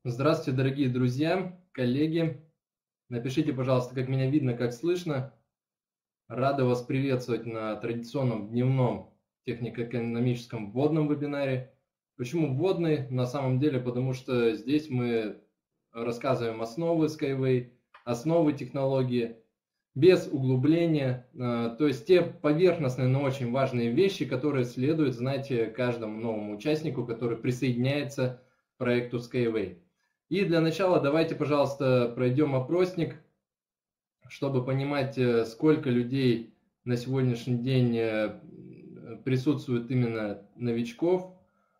Здравствуйте, дорогие друзья, коллеги. Напишите, пожалуйста, как меня видно, как слышно. Рада вас приветствовать на традиционном дневном технико-экономическом вводном вебинаре. Почему вводный? На самом деле, потому что здесь мы рассказываем основы Skyway, основы технологии, без углубления, то есть те поверхностные, но очень важные вещи, которые следует знать каждому новому участнику, который присоединяется к проекту Skyway. И для начала давайте, пожалуйста, пройдем опросник, чтобы понимать, сколько людей на сегодняшний день присутствует именно новичков,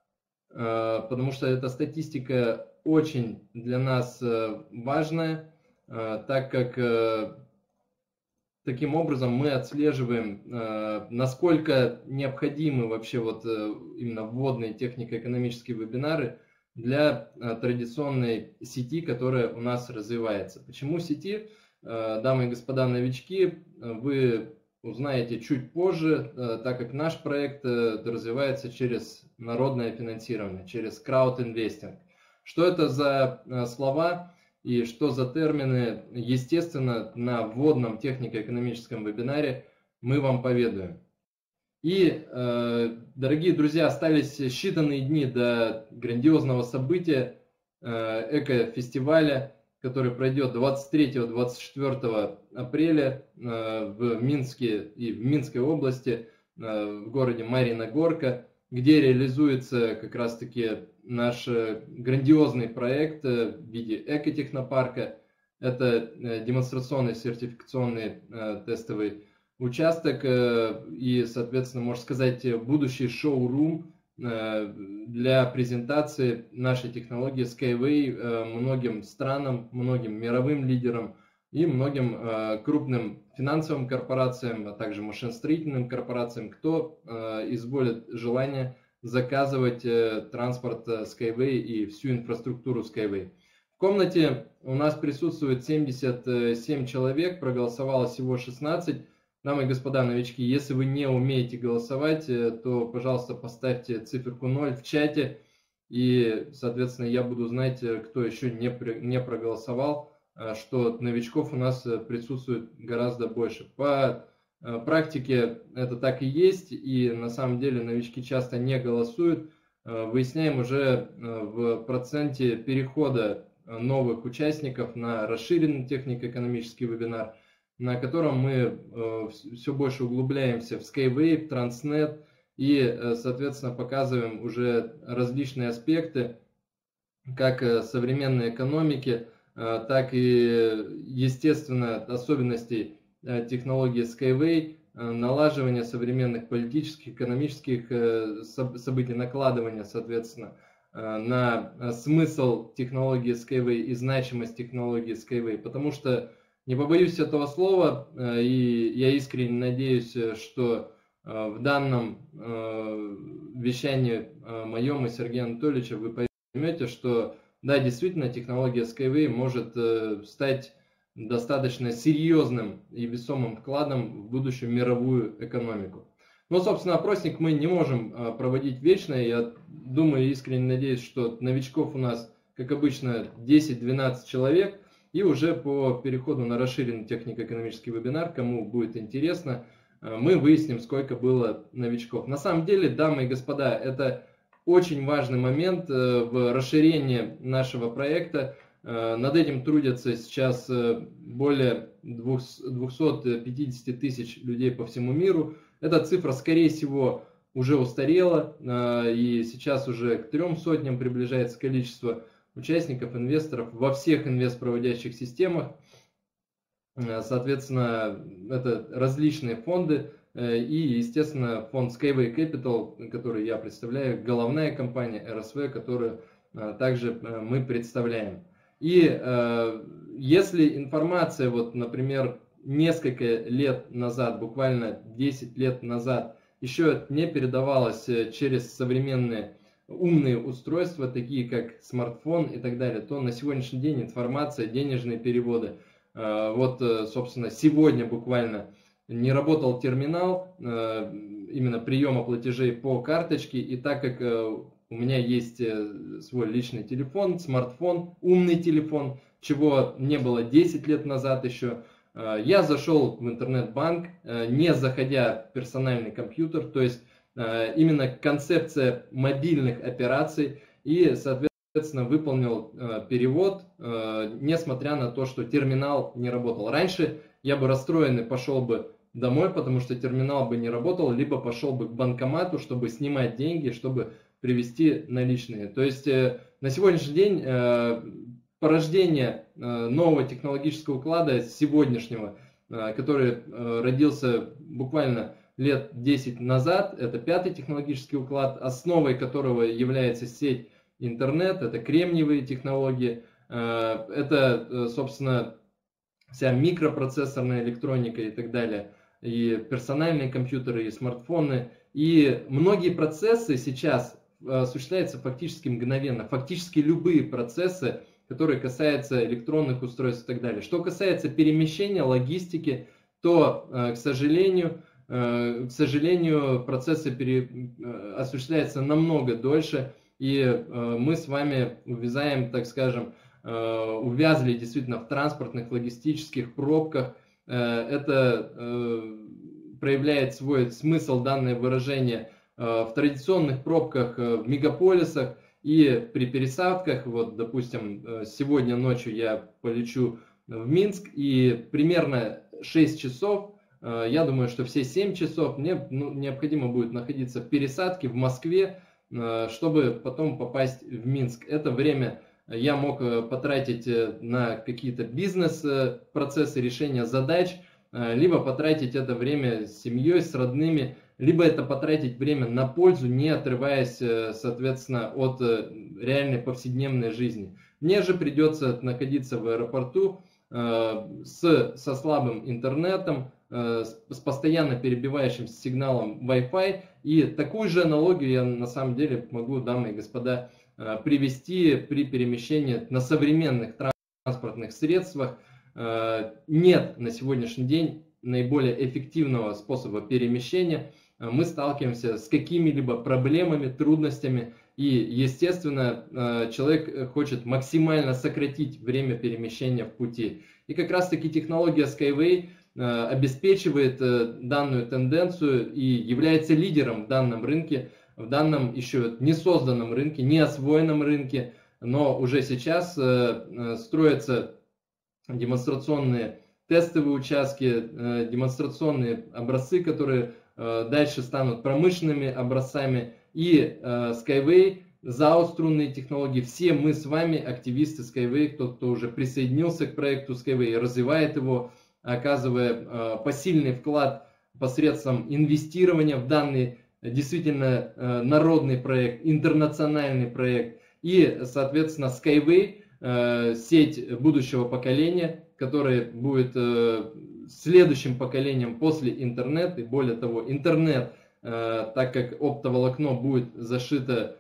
потому что эта статистика очень для нас важная, так как таким образом мы отслеживаем, насколько необходимы вообще именно вводные технико-экономические вебинары для традиционной сети, которая у нас развивается. Почему сети? Дамы и господа новички, вы узнаете чуть позже, так как наш проект развивается через народное финансирование, через краудинвестинг. Что это за слова и что за термины? Естественно, на вводном технико-экономическом вебинаре мы вам поведаем. И, дорогие друзья, остались считанные дни до грандиозного события эко-фестиваля, который пройдет 23-24 апреля в Минске и в Минской области, в городе Марьина Горка, где реализуется как раз-таки наш грандиозный проект в виде экотехнопарка. Это демонстрационный сертификационный тестовый участок и, соответственно, можно сказать, будущий шоу-рум для презентации нашей технологии Skyway многим странам, многим мировым лидерам и многим крупным финансовым корпорациям, а также машиностроительным корпорациям, кто изволит желание заказывать транспорт Skyway и всю инфраструктуру Skyway. В комнате у нас присутствует 77 человек, проголосовало всего 16. Дамы и господа новички, если вы не умеете голосовать, то, пожалуйста, поставьте циферку 0 в чате, и, соответственно, я буду знать, кто еще не проголосовал, что новичков у нас присутствует гораздо больше. По практике это так и есть, и на самом деле новички часто не голосуют. Выясняем уже в проценте перехода новых участников на расширенный технико-экономический вебинар, на котором мы все больше углубляемся в Skyway, в Transnet и, соответственно, показываем уже различные аспекты, как современной экономики, так и, естественно, особенностей технологии Skyway, налаживания современных политических, экономических событий, накладывания, соответственно, на смысл технологии Skyway и значимость технологии Skyway, потому что не побоюсь этого слова, и я искренне надеюсь, что в данном вещании моем и Сергея Анатольевича вы поймете, что да, действительно, технология Skyway может стать достаточно серьезным и весомым вкладом в будущую мировую экономику. Но, собственно, опросник мы не можем проводить вечно. Я думаю, искренне надеюсь, что новичков у нас, как обычно, 10-12 человек. И уже по переходу на расширенный технико-экономический вебинар, кому будет интересно, мы выясним, сколько было новичков. На самом деле, дамы и господа, это очень важный момент в расширении нашего проекта. Над этим трудятся сейчас более 250 тысяч людей по всему миру. Эта цифра, скорее всего, уже устарела, и сейчас уже к 300 приближается количество участников, инвесторов во всех инвестпроводящих системах. Соответственно, это различные фонды и, естественно, фонд Skyway Capital, который я представляю, головная компания RSV, которую также мы представляем. И если информация, вот, например, несколько лет назад, буквально 10 лет назад, еще не передавалась через современные умные устройства, такие как смартфон и так далее, то на сегодняшний день информация, денежные переводы. Вот, собственно, сегодня буквально не работал терминал именно приема платежей по карточке, и так как у меня есть свой личный телефон, смартфон, умный телефон, чего не было 10 лет назад еще. Я зашел в интернет-банк, не заходя в персональный компьютер, то есть именно концепция мобильных операций, и, соответственно, выполнил перевод, несмотря на то, что терминал не работал. Раньше я бы расстроенный пошел бы домой, потому что терминал бы не работал, либо пошел бы к банкомату, чтобы снимать деньги, чтобы привести наличные. То есть на сегодняшний день порождение нового технологического уклада сегодняшнего, который родился буквально лет 10 назад, это 5-й технологический уклад, основой которого является сеть интернет, это кремниевые технологии, это, собственно, вся микропроцессорная электроника и так далее, и персональные компьютеры, и смартфоны, и многие процессы сейчас осуществляются фактически мгновенно, фактически любые процессы, которые касаются электронных устройств и так далее. Что касается перемещения, логистики, то, к сожалению, процессы осуществляются намного дольше, и мы с вами увязаем, так скажем, увязли действительно в транспортных, логистических пробках. Это проявляет свой смысл, данное выражение, в традиционных пробках в мегаполисах и при пересадках. Вот, допустим, сегодня ночью я полечу в Минск, и примерно 6 часов, я думаю, что все 7 часов мне необходимо будет находиться в пересадке в Москве, чтобы потом попасть в Минск. Это время я мог потратить на какие-то бизнес-процессы, решения задач, либо потратить это время с семьей, с родными, либо это потратить время на пользу, не отрываясь, соответственно, от реальной повседневной жизни. Мне же придется находиться в аэропорту со слабым интернетом, с постоянно перебивающимся сигналом Wi-Fi. И такую же аналогию я на самом деле могу, дамы и господа, привести при перемещении на современных транспортных средствах. Нет на сегодняшний день наиболее эффективного способа перемещения. Мы сталкиваемся с какими-либо проблемами, трудностями, и, естественно, человек хочет максимально сократить время перемещения в пути. И как раз таки технология Skyway обеспечивает данную тенденцию и является лидером в данном рынке, в данном еще не созданном рынке, не освоенном рынке, но уже сейчас строятся демонстрационные тестовые участки, демонстрационные образцы, которые дальше станут промышленными образцами, и Skyway, заостренные технологии. Все мы с вами активисты Skyway, кто уже присоединился к проекту Skyway, развивает его, оказывая посильный вклад посредством инвестирования в данный действительно народный проект, интернациональный проект. И, соответственно, Skyway, сеть будущего поколения, которая будет следующим поколением после интернета, и более того, интернет, так как оптоволокно будет зашито,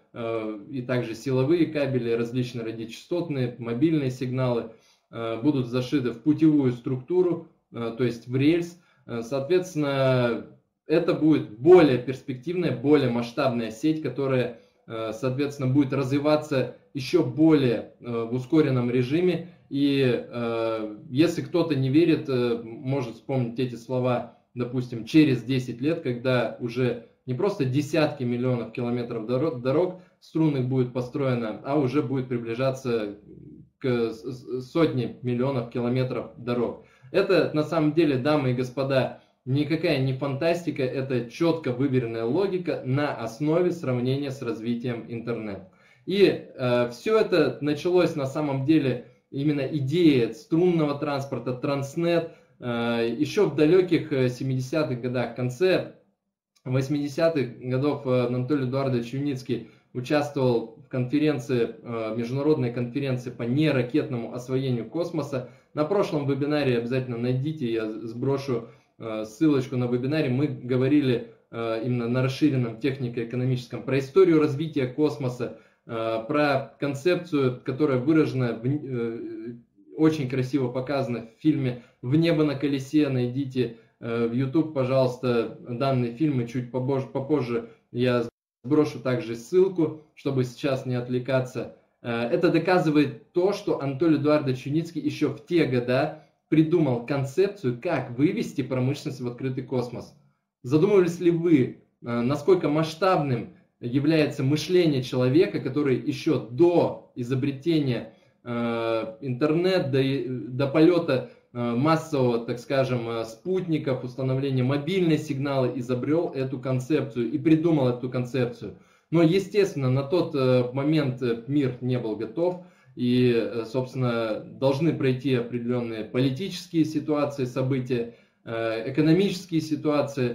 и также силовые кабели, различные радиочастотные, мобильные сигналы будут зашиты в путевую структуру, то есть в рельс. Соответственно, это будет более перспективная, более масштабная сеть, которая, соответственно, будет развиваться еще более в ускоренном режиме. И если кто-то не верит, может вспомнить эти слова, допустим, через 10 лет, когда уже не просто десятки миллионов километров дорог струнных будет построено, а уже будет приближаться к сотне миллионов километров дорог. Это на самом деле, дамы и господа, никакая не фантастика, это четко выверенная логика на основе сравнения с развитием интернета. И все это началось на самом деле, именно идея струнного транспорта, Транснет, еще в далеких 70-х годах, в конце 80-х годов Анатолий Эдуардович Юницкий участвовал в конференции, международной конференции по неракетному освоению космоса. На прошлом вебинаре обязательно найдите, я сброшу ссылочку на вебинаре. Мы говорили именно на расширенном технико-экономическом про историю развития космоса, про концепцию, которая выражена, очень красиво показана в фильме «В небо на колесе». Найдите в YouTube, пожалуйста, данный фильм, и чуть попозже я сброшу также ссылку, чтобы сейчас не отвлекаться. Это доказывает то, что Анатолий Эдуардович Юницкий еще в те года придумал концепцию, как вывести промышленность в открытый космос. Задумывались ли вы, насколько масштабным является мышление человека, который еще до изобретения интернета, до полета массового, так скажем, спутников, установления мобильной сигнала, изобрел эту концепцию и придумал эту концепцию. Но, естественно, на тот момент мир не был готов, и, собственно, должны пройти определенные политические ситуации, события, экономические ситуации,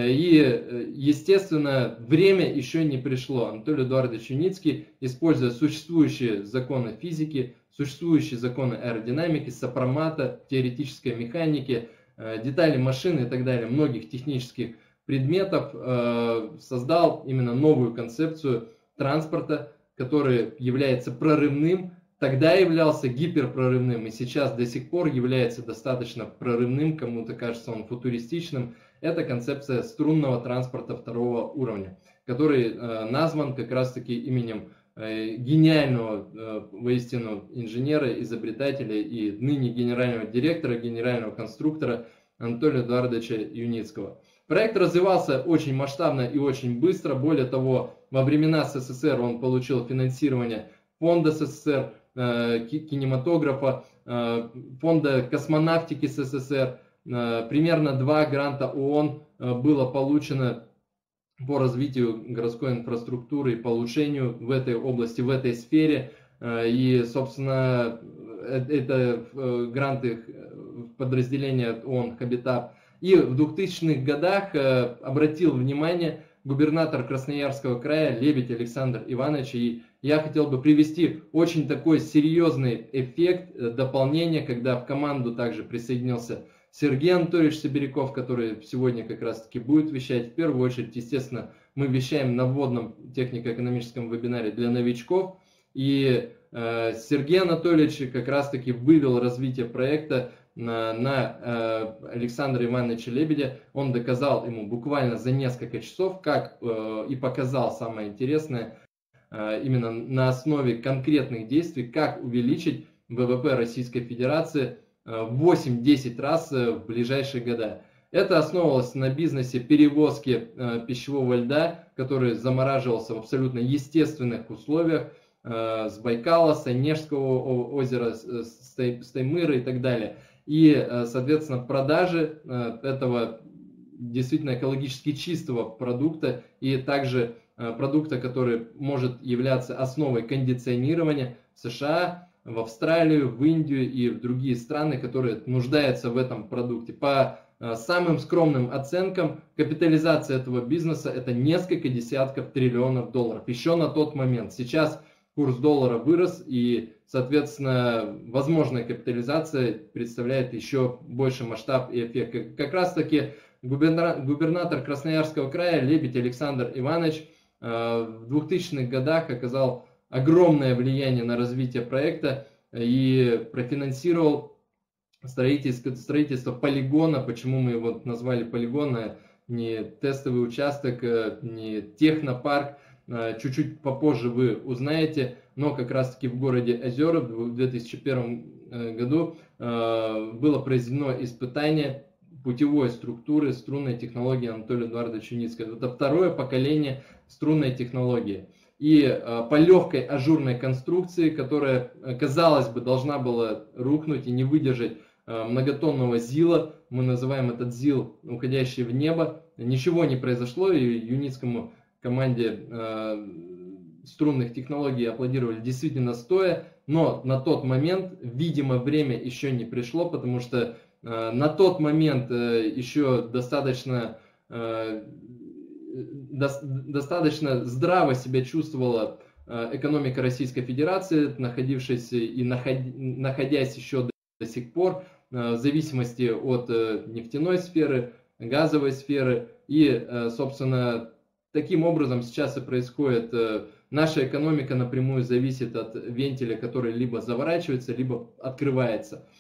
и, естественно, время еще не пришло. Анатолий Эдуардович Юницкий, используя существующие законы физики, существующие законы аэродинамики, сопромата, теоретической механики, детали машины и так далее, многих технических предметов, создал именно новую концепцию транспорта, который является прорывным, тогда являлся гиперпрорывным и сейчас до сих пор является достаточно прорывным, кому-то кажется он футуристичным. Это концепция струнного транспорта второго уровня, который назван как раз-таки именем гениального воистину инженера, изобретателя и ныне генерального директора, генерального конструктора Анатолия Эдуардовича Юницкого. Проект развивался очень масштабно и очень быстро. Более того, во времена СССР он получил финансирование фонда СССР, кинематографа, фонда космонавтики СССР. Примерно 2 гранта ООН было получено по развитию городской инфраструктуры и по улучшению в этой области, в этой сфере. И, собственно, это гранты подразделения ООН «Хабитат». И в 2000-х годах обратил внимание губернатор Красноярского края Лебедь Александр Иванович. И я хотел бы привести очень такой серьезный эффект дополнения, когда в команду также присоединился Сергей Анатольевич Сибиряков, который сегодня как раз таки будет вещать. В первую очередь, естественно, мы вещаем на вводном технико-экономическом вебинаре для новичков. И Сергей Анатольевич как раз таки вывел развитие проекта на Александра Ивановича Лебедя. Он доказал ему буквально за несколько часов, как и показал самое интересное, именно на основе конкретных действий, как увеличить ВВП Российской Федерации в 8-10 раз в ближайшие года. Это основывалось на бизнесе перевозки пищевого льда, который замораживался в абсолютно естественных условиях с Байкала, с Онежского озера, с Таймыра и так далее. И, соответственно, продажи этого действительно экологически чистого продукта и также продукта, который может являться основой кондиционирования в США, в Австралию, в Индию и в другие страны, которые нуждаются в этом продукте. По самым скромным оценкам, капитализация этого бизнеса это несколько десятков триллионов долларов. Еще на тот момент. Сейчас курс доллара вырос и, соответственно, возможная капитализация представляет еще больше масштаб и эффект. Как раз таки губернатор Красноярского края Лебедь Александр Иванович в 2000-х годах оказал огромное влияние на развитие проекта и профинансировал строительство полигона. Почему мы его назвали полигон, не тестовый участок, не технопарк, чуть-чуть попозже вы узнаете, но как раз таки в городе Озера в 2001 году было произведено испытание путевой структуры струнной технологии Анатолия Эдуардовича Юницкого. Это второе поколение струнной технологии. И по легкой ажурной конструкции, которая, казалось бы, должна была рухнуть и не выдержать многотонного ЗИЛа, мы называем этот ЗИЛ уходящий в небо, ничего не произошло, и Юницкому команде струнных технологий аплодировали действительно стоя, но на тот момент, видимо, время еще не пришло, потому что на тот момент еще достаточно здраво себя чувствовала экономика Российской Федерации, находясь еще до сих пор в зависимости от нефтяной сферы, газовой сферы. И, собственно, таким образом сейчас и происходит. Наша экономика напрямую зависит от вентиля, который либо заворачивается, либо открывается.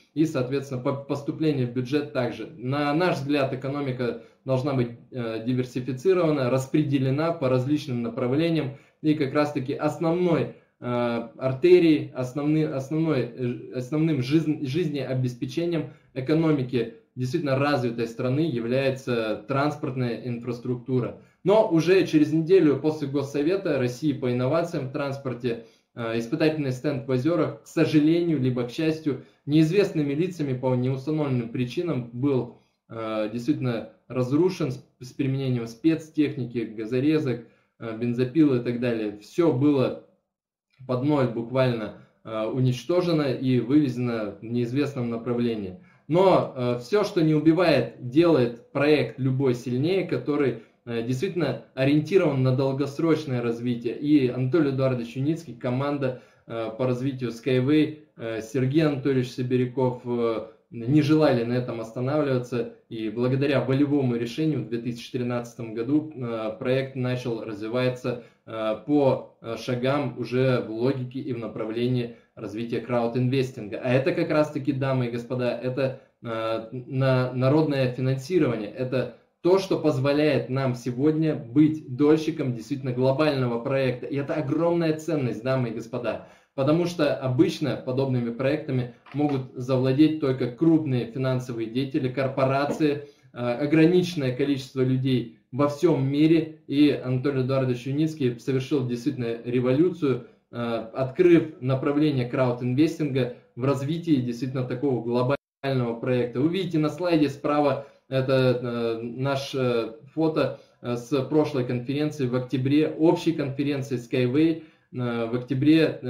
и, соответственно, поступление в бюджет также. На наш взгляд, экономика должна быть диверсифицирована, распределена по различным направлениям, и как раз-таки основной артерией, основным жизнеобеспечением экономики действительно развитой страны является транспортная инфраструктура. Но уже через неделю после Госсовета России по инновациям в транспорте испытательный стенд в Озерах, к сожалению, либо к счастью, неизвестными лицами по неустановленным причинам был действительно разрушен с применением спецтехники, газорезок, бензопил и так далее. Все было под ноль буквально уничтожено и вывезено в неизвестном направлении. Но все, что не убивает, делает проект любой сильнее, который действительно ориентирован на долгосрочное развитие. И Анатолий Эдуардович Юницкий, команда по развитию Skyway, Сергей Анатольевич Сибиряков не желали на этом останавливаться. И благодаря волевому решению в 2013 году проект начал развиваться по шагам уже в логике и в направлении развития краудинвестинга. А это как раз таки, дамы и господа, это народное финансирование, это то, что позволяет нам сегодня быть дольщиком действительно глобального проекта. И это огромная ценность, дамы и господа. Потому что обычно подобными проектами могут завладеть только крупные финансовые деятели, корпорации, ограниченное количество людей во всем мире. И Анатолий Эдуардович Юницкий совершил действительно революцию, открыв направление краудинвестинга в развитии действительно такого глобального проекта. Вы видите на слайде справа, это наше фото с прошлой конференции в октябре, общей конференции Skyway в октябре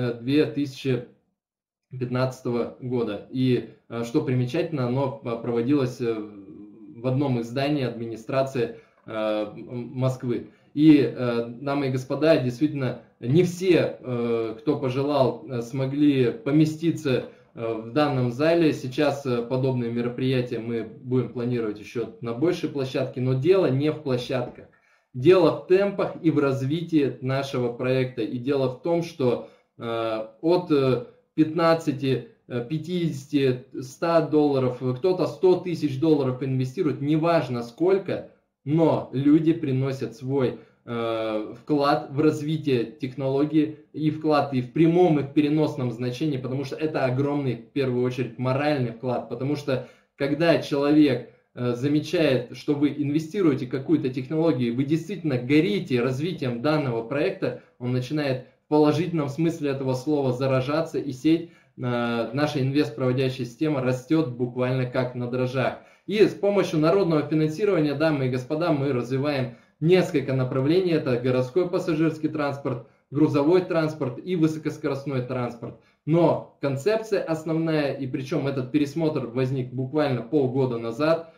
2015 года. И что примечательно, оно проводилось в одном из зданий администрации Москвы. И, дамы и господа, действительно, не все, кто пожелал, смогли поместиться в данном зале. Сейчас подобные мероприятия мы будем планировать еще на большей площадке, но дело не в площадках. Дело в темпах и в развитии нашего проекта. И дело в том, что от 15, 50, 100 долларов, кто-то 100 тысяч долларов инвестирует, неважно сколько, но люди приносят свой вклад в развитие технологии, и вклад и в прямом, и в переносном значении, потому что это огромный, в первую очередь, моральный вклад, потому что когда человек замечает, что вы инвестируете в какую-то технологию, вы действительно горите развитием данного проекта, он начинает в положительном смысле этого слова заражаться, и сеть, наша инвестпроводящая система растет буквально как на дрожжах. И с помощью народного финансирования, дамы и господа, мы развиваем несколько направлений. Это городской пассажирский транспорт, грузовой транспорт и высокоскоростной транспорт. Но концепция основная, и причем этот пересмотр возник буквально полгода назад,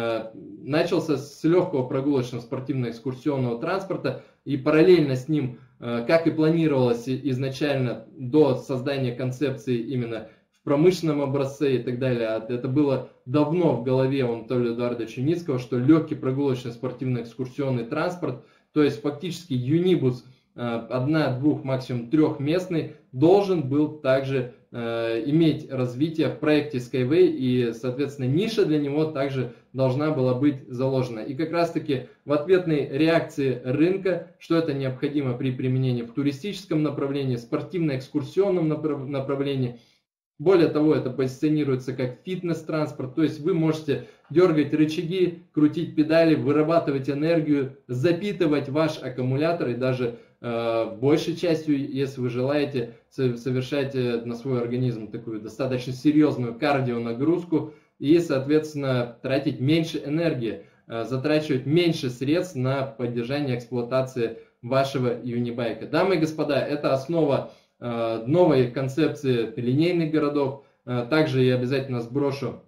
начался с легкого прогулочного спортивно-экскурсионного транспорта, и параллельно с ним, как и планировалось изначально до создания концепции именно в промышленном образце и так далее, это было давно в голове у Анатолия Эдуардовича Юницкого, что легкий прогулочный спортивно-экскурсионный транспорт, то есть фактически юнибус, 1, 2, максимум 3-местный, должен был также иметь развитие в проекте Skyway, и, соответственно, ниша для него также должна была быть заложена. И как раз-таки в ответной реакции рынка, что это необходимо при применении в туристическом направлении, спортивно-экскурсионном направлении. Более того, это позиционируется как фитнес-транспорт, то есть вы можете дергать рычаги, крутить педали, вырабатывать энергию, запитывать ваш аккумулятор и даже большей частью, если вы желаете, совершать на свой организм такую достаточно серьезную кардионагрузку и, соответственно, тратить меньше энергии, затрачивать меньше средств на поддержание эксплуатации вашего юнибайка. Дамы и господа, это основа новой концепции линейных городов. Также я обязательно сброшу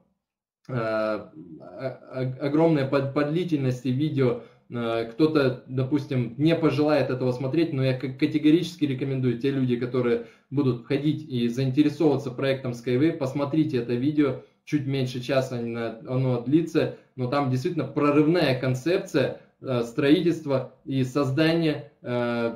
огромное по длительности видео. Кто-то, допустим, не пожелает этого смотреть, но я категорически рекомендую, те люди, которые будут входить и заинтересовываться проектом Skyway, посмотрите это видео, чуть меньше часа оно длится, но там действительно прорывная концепция строительства и создания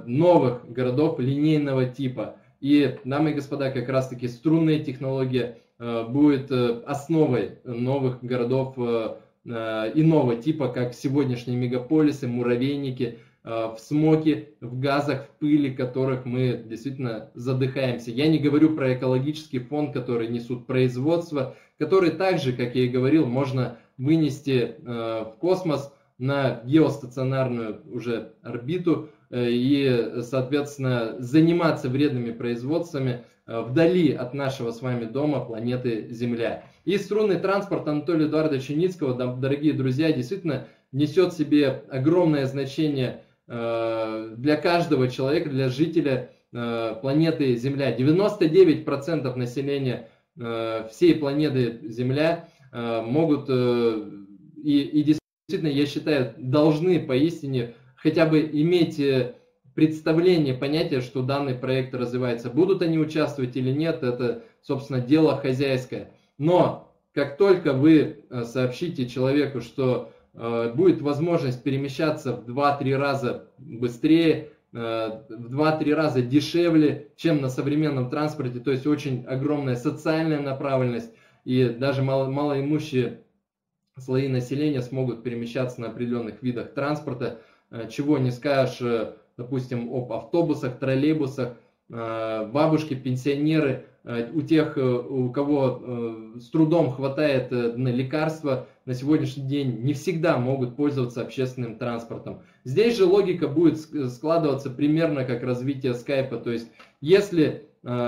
новых городов линейного типа. И, дамы и господа, как раз таки струнная технология, будет основой новых городов иного типа, как сегодняшние мегаполисы, муравейники, в смоге, в газах, в пыли, которых мы действительно задыхаемся. Я не говорю про экологический фон, который несут производства, который также, как я и говорил, можно вынести в космос на геостационарную уже орбиту и, соответственно, заниматься вредными производствами вдали от нашего с вами дома, планеты Земля. И струнный транспорт Анатолия Эдуардовича Юницкого, дорогие друзья, действительно несет в себе огромное значение для каждого человека, для жителя планеты Земля. 99% населения всей планеты Земля могут и действительно, я считаю, должны поистине хотя бы иметь представление, понятие, что данный проект развивается. Будут они участвовать или нет, это, собственно, дело хозяйское. Но как только вы сообщите человеку, что будет возможность перемещаться в 2-3 раза быстрее, в 2-3 раза дешевле, чем на современном транспорте, то есть очень огромная социальная направленность, и даже малоимущие слои населения смогут перемещаться на определенных видах транспорта, чего не скажешь, допустим, об автобусах, троллейбусах, бабушки, пенсионеры, у тех, у кого с трудом хватает на лекарства, на сегодняшний день не всегда могут пользоваться общественным транспортом. Здесь же логика будет складываться примерно как развитие скайпа, то есть если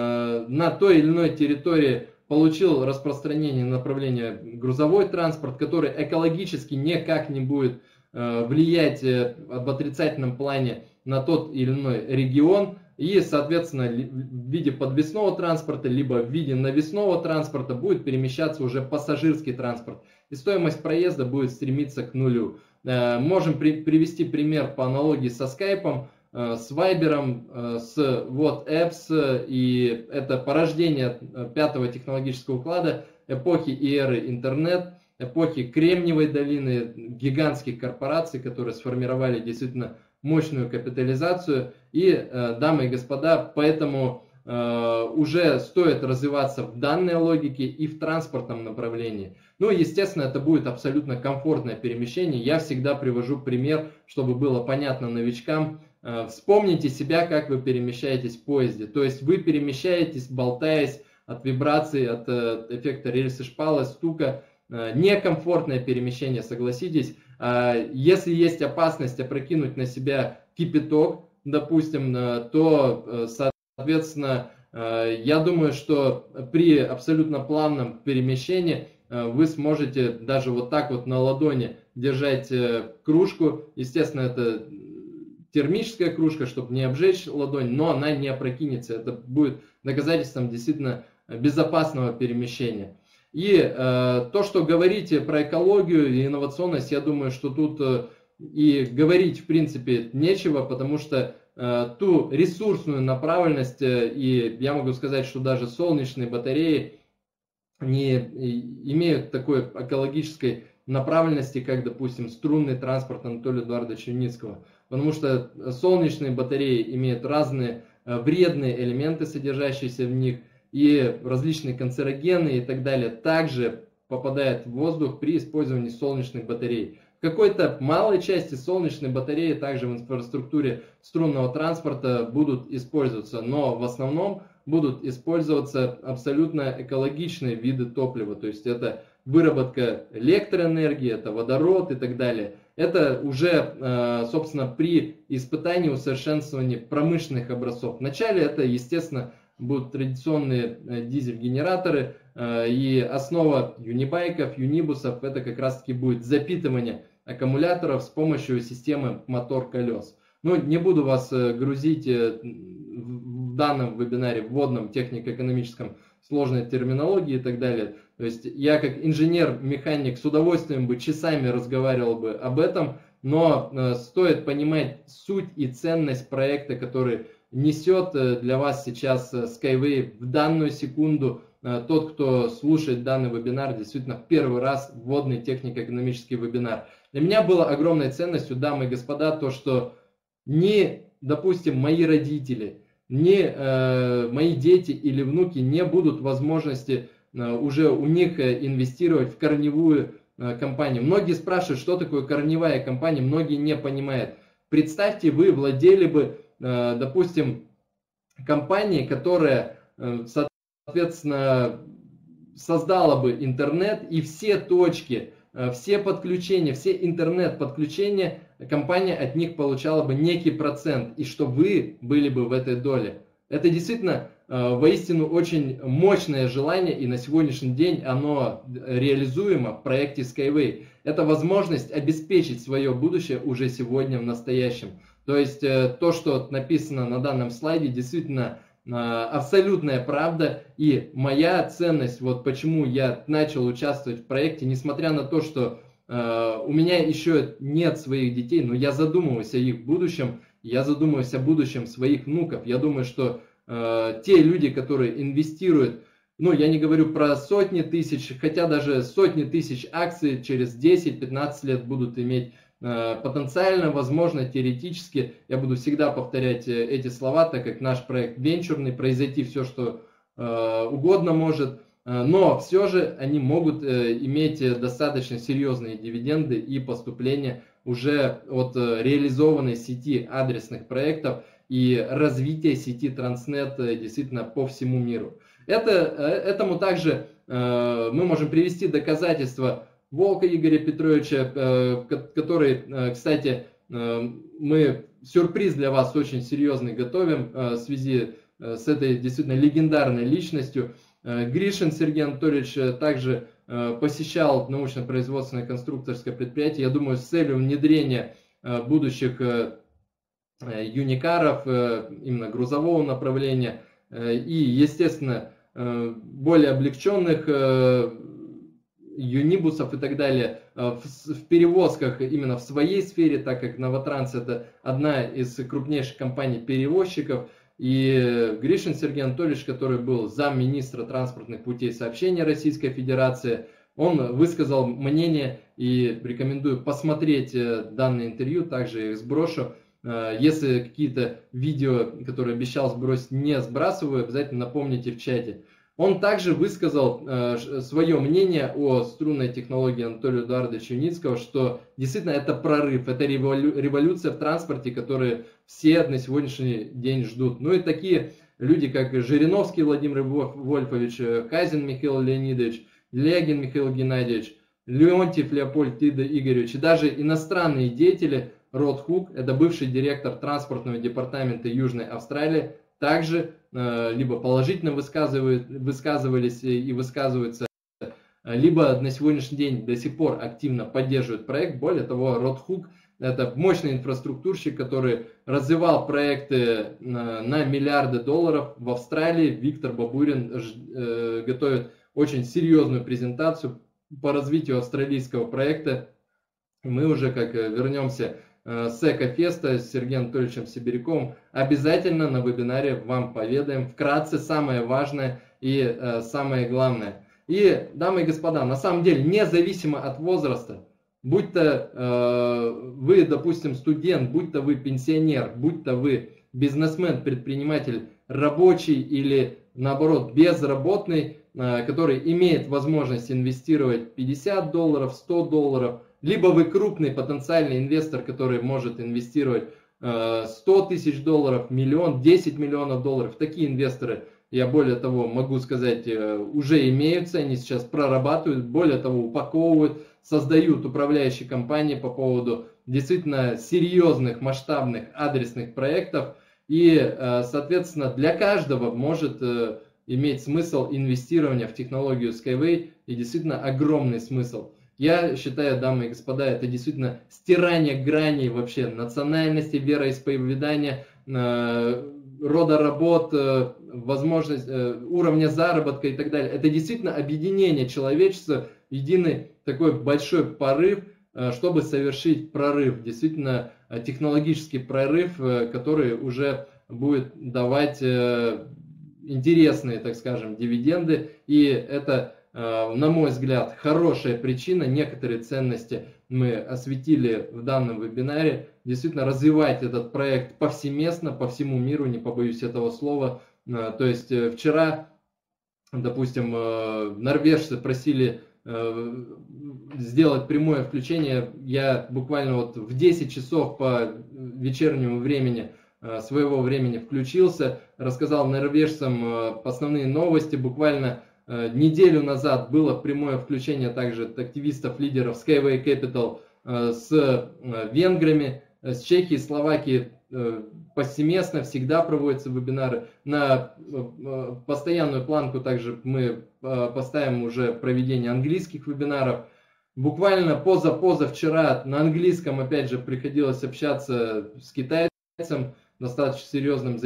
на той или иной территории получил распространение направления грузовой транспорт, который экологически никак не будет влиять в отрицательном плане на тот или иной регион, и, соответственно, в виде подвесного транспорта, либо в виде навесного транспорта будет перемещаться уже пассажирский транспорт. И стоимость проезда будет стремиться к нулю. Можем привести пример по аналогии со скайпом, с вайбером, с WhatsApp, и это порождение пятого технологического уклада, эпохи и эры интернет, эпохи Кремниевой долины, гигантских корпораций, которые сформировали действительно мощную капитализацию. И, дамы и господа, поэтому уже стоит развиваться в данной логике и в транспортном направлении. Ну, естественно, это будет абсолютно комфортное перемещение. Я всегда привожу пример, чтобы было понятно новичкам. Вспомните себя, как вы перемещаетесь в поезде. То есть вы перемещаетесь, болтаясь от вибраций, от эффекта рельсы-шпала, стука. Некомфортное перемещение, согласитесь. Если есть опасность опрокинуть на себя кипяток, допустим, то, соответственно, я думаю, что при абсолютно плавном перемещении вы сможете даже вот так вот на ладони держать кружку. Естественно, это термическая кружка, чтобы не обжечь ладонь, но она не опрокинется. Это будет доказательством действительно безопасного перемещения. И то, что говорите про экологию и инновационность, я думаю, что тут и говорить в принципе нечего, потому что ту ресурсную направленность, и я могу сказать, что даже солнечные батареи не имеют такой экологической направленности, как, допустим, струнный транспорт Анатолия Эдуардовича Юницкого. Потому что солнечные батареи имеют разные вредные элементы, содержащиеся в них, и различные канцерогены и так далее также попадают в воздух при использовании солнечных батарей. В какой-то малой части солнечные батареи также в инфраструктуре струнного транспорта будут использоваться, но в основном будут использоваться абсолютно экологичные виды топлива, то есть это выработка электроэнергии, это водород и так далее. Это уже, собственно, при испытании усовершенствовании промышленных образцов. Вначале это, естественно, будут традиционные дизель-генераторы, и основа юнибайков, юнибусов, это как раз-таки будет запитывание аккумуляторов с помощью системы мотор-колес. Ну, не буду вас грузить в данном вебинаре вводном технико-экономическом сложной терминологии и так далее. То есть я как инженер-механик с удовольствием бы часами разговаривал бы об этом, но стоит понимать суть и ценность проекта, который несет для вас сейчас Skyway в данную секунду. Тот, кто слушает данный вебинар, действительно в первый раз вводный технико-экономический вебинар. Для меня было огромной ценностью, дамы и господа, то, что ни, допустим, мои родители, ни мои дети или внуки не будут возможности уже у них инвестировать в корневую компанию. Многие спрашивают, что такое корневая компания, многие не понимают. Представьте, вы владели бы, допустим, компанией, которая, соответственно, создала бы интернет, и все точки, все подключения, все интернет-подключения, компания от них получала бы некий процент, и что вы были бы в этой доле. Это действительно воистину очень мощное желание, и на сегодняшний день оно реализуемо в проекте Skyway. Это возможность обеспечить свое будущее уже сегодня в настоящем. То есть то, что написано на данном слайде, действительно абсолютная правда, и моя ценность, вот почему я начал участвовать в проекте, несмотря на то, что у меня еще нет своих детей, но я задумываюсь о их будущем, я задумываюсь о будущем своих внуков. Я думаю, что те люди, которые инвестируют, ну, я не говорю про сотни тысяч, хотя даже сотни тысяч акций через 10-15 лет будут иметь потенциально, возможно, теоретически, я буду всегда повторять эти слова, так как наш проект венчурный, произойти все, что угодно может, но все же они могут иметь достаточно серьезные дивиденды и поступления уже от реализованной сети адресных проектов и развития сети Транснет действительно по всему миру. Этому также мы можем привести доказательства Волка Игоря Петровича, который, кстати, мы сюрприз для вас очень серьезный готовим в связи с этой действительно легендарной личностью. Гришин Сергей Анатольевич также посещал научно-производственное конструкторское предприятие, я думаю, с целью внедрения будущих юникаров, именно грузового направления и, естественно, более облегченных юнибусов и так далее в перевозках именно в своей сфере, так как Новотранс это одна из крупнейших компаний-перевозчиков. И Гришин Сергей Анатольевич, который был замминистра транспортных путей сообщения Российской Федерации, он высказал мнение, и рекомендую посмотреть данное интервью, также я их сброшу. Если какие-то видео, которые обещал сбросить, не сбрасываю, обязательно напомните в чате. Он также высказал свое мнение о струнной технологии Анатолия Эдуардовича Юницкого, что действительно это прорыв, это революция в транспорте, которую все на сегодняшний день ждут. Ну и такие люди, как Жириновский Владимир Вольфович, Казин Михаил Леонидович, Легин Михаил Геннадьевич, Леонтьев Леопольд Игоревич и даже иностранные деятели. Род Хук, это бывший директор транспортного департамента Южной Австралии, также либо положительно высказывались и высказываются, либо на сегодняшний день до сих пор активно поддерживают проект. Более того, Род Хук это мощный инфраструктурщик, который развивал проекты на миллиарды долларов в Австралии. Виктор Бабурин готовит очень серьезную презентацию по развитию австралийского проекта. Мы уже как вернемся с Экофеста с Сергеем Анатольевичем Сибиряковым, обязательно на вебинаре вам поведаем вкратце самое важное и самое главное. И, дамы и господа, на самом деле, независимо от возраста, будь то вы, допустим, студент, будь то вы пенсионер, будь то вы бизнесмен, предприниматель, рабочий или, наоборот, безработный, который имеет возможность инвестировать $50, $100, либо вы крупный потенциальный инвестор, который может инвестировать $100 тысяч, миллион, 10 миллионов долларов. Такие инвесторы, я более того могу сказать, уже имеются, они сейчас прорабатывают, более того упаковывают, создают управляющие компании по поводу действительно серьезных масштабных адресных проектов. И, соответственно, для каждого может иметь смысл инвестирования в технологию Skyway, и действительно огромный смысл. Я считаю, дамы и господа, это действительно стирание граней вообще национальности, вероисповедания, рода работ, возможность, уровня заработка и так далее. Это действительно объединение человечества в единый такой большой порыв, чтобы совершить прорыв, действительно технологический прорыв, который уже будет давать интересные, так скажем, дивиденды. И это, на мой взгляд, хорошая причина. Некоторые ценности мы осветили в данном вебинаре. Действительно развивать этот проект повсеместно, по всему миру, не побоюсь этого слова. То есть вчера допустим, норвежцы просили сделать прямое включение, я буквально вот в 10 часов по вечернему времени своего времени включился, рассказал норвежцам основные новости. Буквально неделю назад было прямое включение также от активистов, лидеров Skyway Capital с венграми, с Чехией, Словакией. Повсеместно всегда проводятся вебинары. На постоянную планку также мы поставим уже проведение английских вебинаров. Буквально позавчера на английском опять же приходилось общаться с китайцем, достаточно серьезным,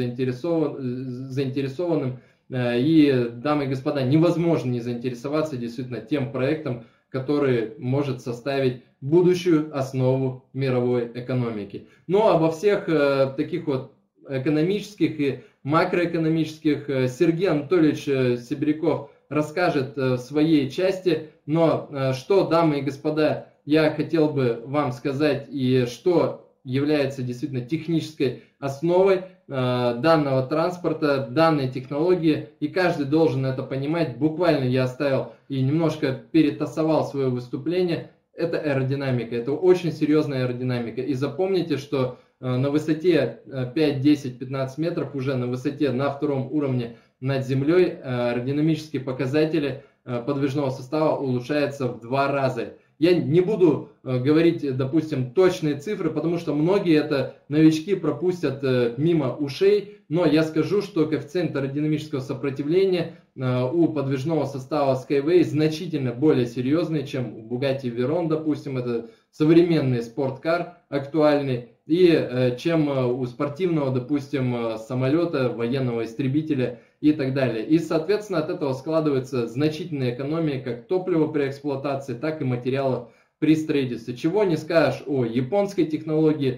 заинтересованным. И, дамы и господа, невозможно не заинтересоваться действительно тем проектом, который может составить будущую основу мировой экономики. Но обо всех таких вот экономических и макроэкономических Сергей Анатольевич Сибиряков расскажет в своей части. Но что, дамы и господа, я хотел бы вам сказать, и что является действительно технической основой данного транспорта, данной технологии, и каждый должен это понимать. Буквально я оставил и немножко перетасовал свое выступление. Это аэродинамика, это очень серьезная аэродинамика. И запомните, что на высоте 5, 10, 15 метров, уже на высоте на втором уровне над землей, аэродинамические показатели подвижного состава улучшаются в 2 раза. Я не буду говорить, допустим, точные цифры, потому что многие это новички пропустят мимо ушей, но я скажу, что коэффициент аэродинамического сопротивления у подвижного состава Skyway значительно более серьезный, чем у Bugatti Veyron, допустим, это современный спорткар актуальный, и чем у спортивного, допустим, самолета, военного истребителя и так далее. И, соответственно, от этого складывается значительная экономия как топлива при эксплуатации, так и материалов при строительстве. Чего не скажешь о японской технологии,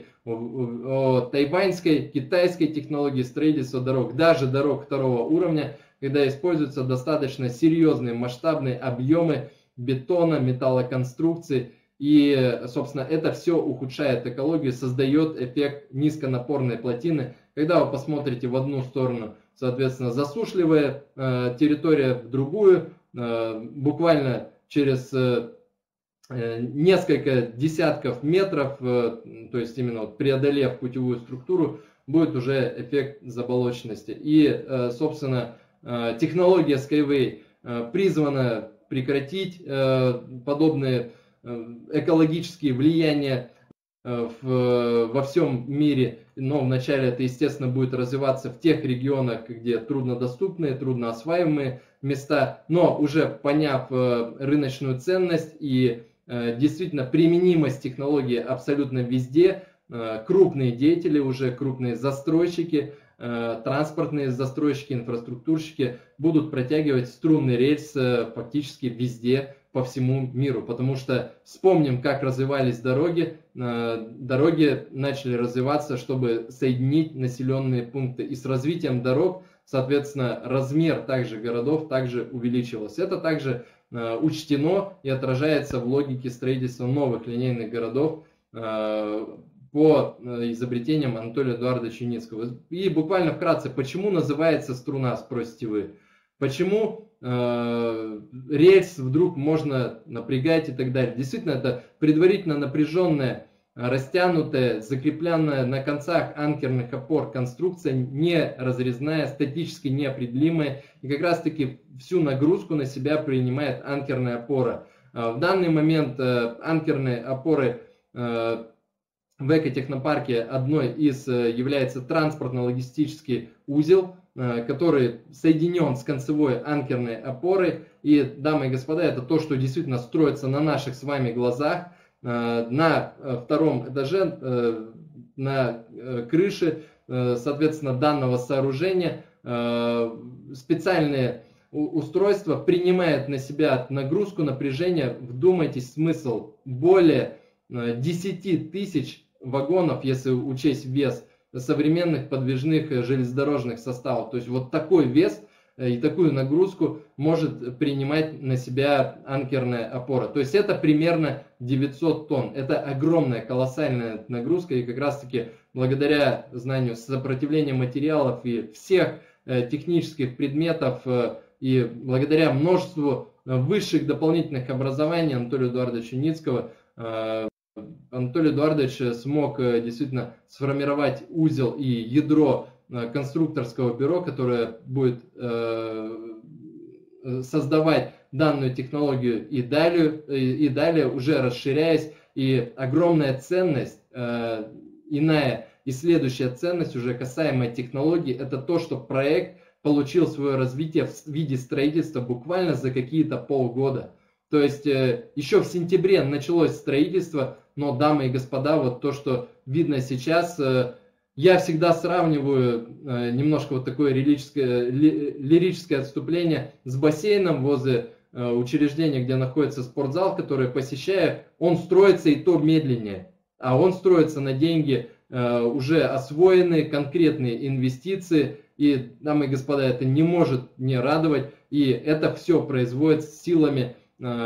о тайваньской, китайской технологии строительства дорог, даже дорог второго уровня, когда используются достаточно серьезные масштабные объемы бетона, металлоконструкций. И, собственно, это все ухудшает экологию, создает эффект низконапорной плотины. Когда вы посмотрите в одну сторону, соответственно, засушливая территория, в другую, буквально через несколько десятков метров, то есть именно вот преодолев путевую структуру, будет уже эффект заболоченности. И, собственно, технология Skyway призвана прекратить подобные экологические влияния во всем мире, но вначале это, естественно, будет развиваться в тех регионах, где труднодоступные, трудноосваиваемые места, но уже поняв рыночную ценность и действительно применимость технологии абсолютно везде, крупные деятели, уже крупные застройщики, транспортные застройщики, инфраструктурщики будут протягивать струнный рельс фактически везде, по всему миру, потому что вспомним, как развивались дороги. Дороги начали развиваться, чтобы соединить населенные пункты, и с развитием дорог, соответственно, размер также городов также увеличивался. Это также учтено и отражается в логике строительства новых линейных городов по изобретениям Анатолия Эдуардовича Юницкого. И буквально вкратце, почему называется струна, спросите вы? Почему рельс вдруг можно напрягать и так далее? Действительно, это предварительно напряженная, растянутая, закрепленная на концах анкерных опор конструкция, не разрезная, статически неопределимая, и как раз таки всю нагрузку на себя принимает анкерная опора. В данный момент анкерные опоры в экотехнопарке одной из является транспортно-логистический узел, который соединен с концевой анкерной опорой. И, дамы и господа, это то, что действительно строится на наших с вами глазах. На втором этаже, на крыше, соответственно, данного сооружения специальные устройства принимают на себя нагрузку, напряжение. Вдумайтесь, смысл: более 10 тысяч вагонов, если учесть вес современных подвижных железнодорожных составов. То есть вот такой вес и такую нагрузку может принимать на себя анкерная опора. То есть это примерно 900 тонн. Это огромная, колоссальная нагрузка, и как раз таки благодаря знанию сопротивления материалов и всех технических предметов И благодаря множеству высших дополнительных образований Анатолия Эдуардовича Ницкого Анатолий Эдуардович смог действительно сформировать узел и ядро конструкторского бюро, которое будет создавать данную технологию и далее уже расширяясь. И огромная ценность, иная и следующая ценность, уже касаемая технологий, это то, что проект получил свое развитие в виде строительства буквально за какие-то полгода. То есть еще в сентябре началось строительство, но, дамы и господа, вот то, что видно сейчас, я всегда сравниваю немножко вот такое лирическое отступление с бассейном возле учреждения, где находится спортзал, который посещаю. Он строится и то медленнее, а он строится на деньги уже освоенные, конкретные инвестиции. И, дамы и господа, это не может не радовать, и это все производится силами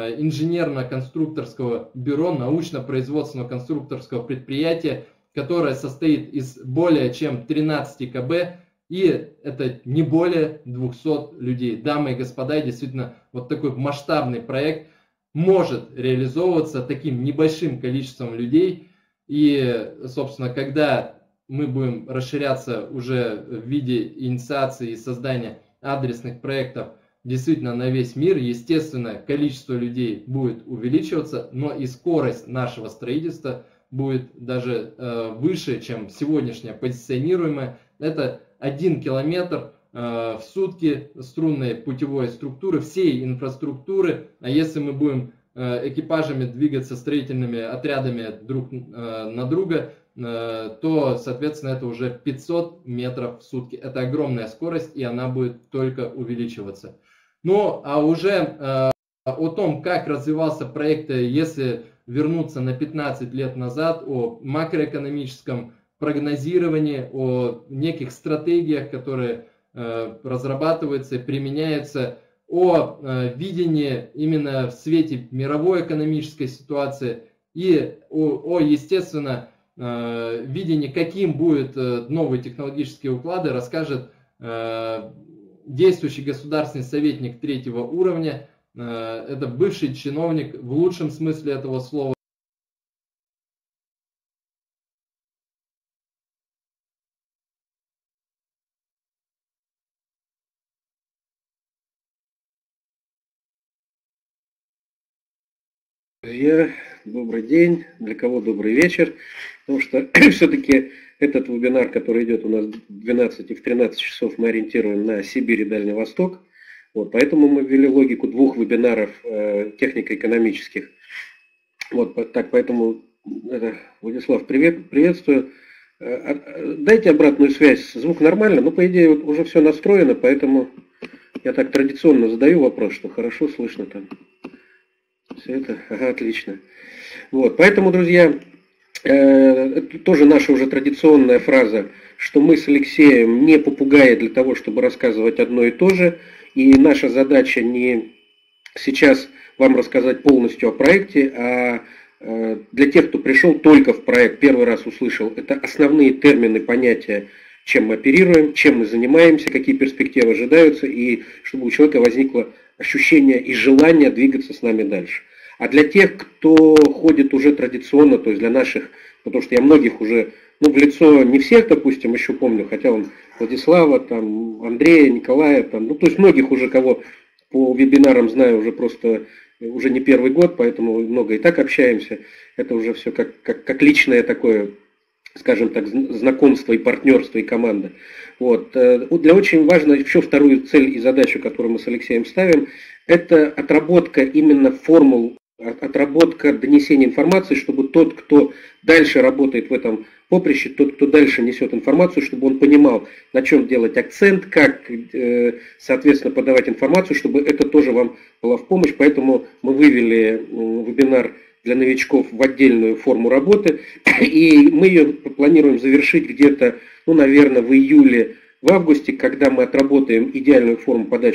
инженерно-конструкторского бюро, научно-производственного конструкторского предприятия, которое состоит из более чем 13 КБ, и это не более 200 людей. Дамы и господа, действительно, вот такой масштабный проект может реализовываться таким небольшим количеством людей, и, собственно, когда мы будем расширяться уже в виде инициации и создания адресных проектов действительно на весь мир, естественно, количество людей будет увеличиваться, но и скорость нашего строительства будет даже выше, чем сегодняшняя позиционируемая. Это 1 километр в сутки струнной путевой структуры, всей инфраструктуры. А если мы будем экипажами двигаться строительными отрядами друг на друга, то, соответственно, это уже 500 метров в сутки. Это огромная скорость, и она будет только увеличиваться. Ну, а уже о том, как развивался проект, если вернуться на 15 лет назад, о макроэкономическом прогнозировании, о неких стратегиях, которые разрабатываются и применяются, о видении именно в свете мировой экономической ситуации и естественно, видении, каким будут новые технологические уклады, расскажет действующий государственный советник 3-го уровня. Это бывший чиновник в лучшем смысле этого слова. Друзья, добрый день, для кого добрый вечер, потому что все-таки этот вебинар, который идет у нас в 12 и в 13 часов, мы ориентируем на Сибирь и Дальний Восток, вот, поэтому мы ввели логику 2 вебинаров технико-экономических, вот, так, поэтому, Владислав, приветствую, дайте обратную связь, звук нормально, но по идее вот уже все настроено, поэтому я так традиционно задаю вопрос, что хорошо слышно там. Все это, отлично. Вот, поэтому, друзья, это тоже наша уже традиционная фраза, что мы с Алексеем не попугаи для того, чтобы рассказывать одно и то же. И наша задача не сейчас вам рассказать полностью о проекте, а для тех, кто пришел только в проект, первый раз услышал, это основные термины, понятия, чем мы оперируем, чем мы занимаемся, какие перспективы ожидаются, и чтобы у человека возникло ощущение и желание двигаться с нами дальше. А для тех, кто ходит уже традиционно, то есть для наших, потому что я многих уже, в лицо не всех, допустим, еще помню, хотя он Владислава, там, Андрея, Николая, там, то есть многих уже, кого по вебинарам знаю уже просто, уже не первый год, поэтому много и так общаемся. Это уже все как личное такое, скажем так, знакомство и партнерство и команда. Вот. Для очень важно еще вторую цель и задачу, которую мы с Алексеем ставим, это отработка именно формул, отработка донесения информации, чтобы тот, кто дальше работает в этом поприще, тот, кто дальше несет информацию, чтобы он понимал, на чем делать акцент, как, соответственно, подавать информацию, чтобы это тоже вам было в помощь. Поэтому мы вывели вебинар для новичков в отдельную форму работы, и мы ее планируем завершить где-то, наверное, в июле, в августе, когда мы отработаем идеальную форму подачи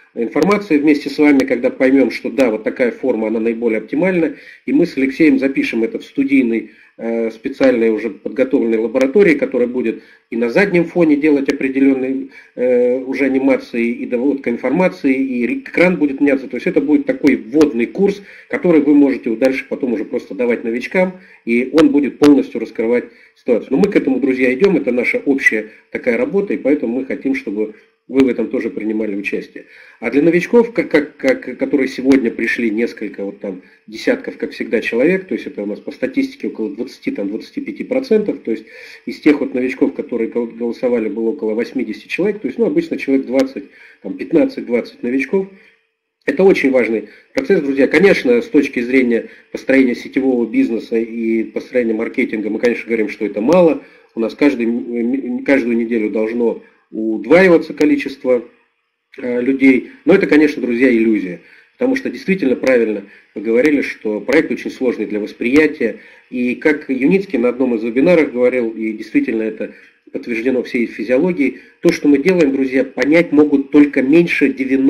информации вместе с вами, когда поймем, что да, вот такая форма, она наиболее оптимальна, и мы с Алексеем запишем это в студийной, специальной уже подготовленной лаборатории, которая будет и на заднем фоне делать определенные уже анимации и доводка информации, и экран будет меняться. То есть это будет такой вводный курс, который вы можете дальше потом уже просто давать новичкам, и он будет полностью раскрывать ситуацию. Но мы к этому, друзья, идем, это наша общая такая работа, и поэтому мы хотим, чтобы вы в этом тоже принимали участие. А для новичков, которые сегодня пришли несколько, вот там, десятков, как всегда, человек, то есть это у нас по статистике около 20-25%, то есть из тех вот новичков, которые голосовали, было около 80 человек, то есть, ну, обычно человек 20, там, 15-20 новичков. Это очень важный процесс, друзья. Конечно, с точки зрения построения сетевого бизнеса и построения маркетинга, мы, конечно, говорим, что это мало. У нас каждую неделю должно удваиваться количество людей. Но это, конечно, друзья, иллюзия. Потому что действительно правильно вы говорили, что проект очень сложный для восприятия. И как Юницкий на одном из вебинаров говорил, и действительно это подтверждено всей физиологией, то, что мы делаем, друзья, понять могут только меньше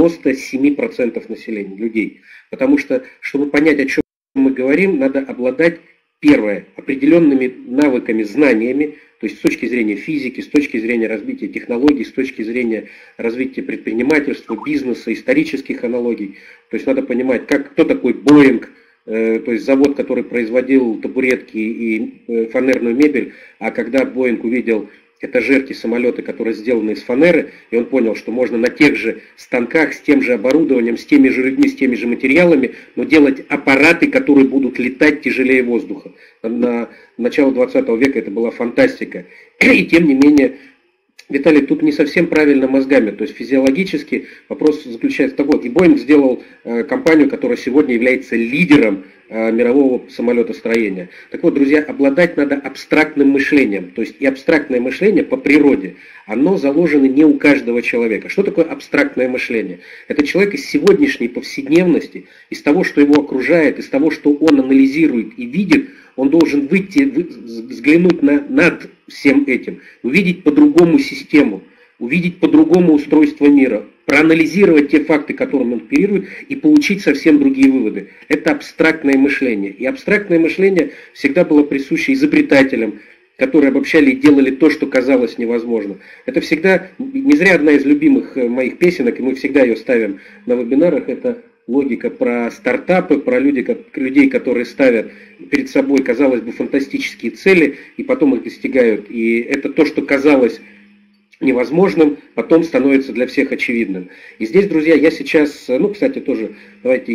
97% населения, людей. Потому что, чтобы понять, о чем мы говорим, надо обладать, первое, определенными навыками, знаниями, то есть с точки зрения физики, с точки зрения развития технологий, с точки зрения развития предпринимательства, бизнеса, исторических аналогий. То есть надо понимать, кто такой Boeing, то есть завод, который производил табуретки и фанерную мебель, а когда Boeing увидел этажерки, самолеты, которые сделаны из фанеры, и он понял, что можно на тех же станках, с тем же оборудованием, с теми же людьми, с теми же материалами, но делать аппараты, которые будут летать тяжелее воздуха. На начало 20 века это была фантастика. И тем не менее, Виталий, тут не совсем правильно мозгами, то есть физиологически вопрос заключается в том, и Boeing сделал компанию, которая сегодня является лидером мирового самолетостроения. Так вот, друзья, обладать надо абстрактным мышлением, то есть и абстрактное мышление по природе, оно заложено не у каждого человека. Что такое абстрактное мышление? Это человек из сегодняшней повседневности, из того, что его окружает, из того, что он анализирует и видит, он должен взглянуть над всем этим, увидеть по-другому систему, увидеть по-другому устройство мира, проанализировать те факты, которым он оперирует, и получить совсем другие выводы. Это абстрактное мышление. И абстрактное мышление всегда было присуще изобретателям, которые обобщали и делали то, что казалось невозможным. Это всегда, не зря одна из любимых моих песенок, и мы всегда ее ставим на вебинарах, это логика про стартапы, про людей, которые ставят перед собой, казалось бы, фантастические цели, и потом их достигают. И это то, что казалось невозможным, потом становится для всех очевидным. И здесь, друзья, я сейчас, кстати, тоже, давайте,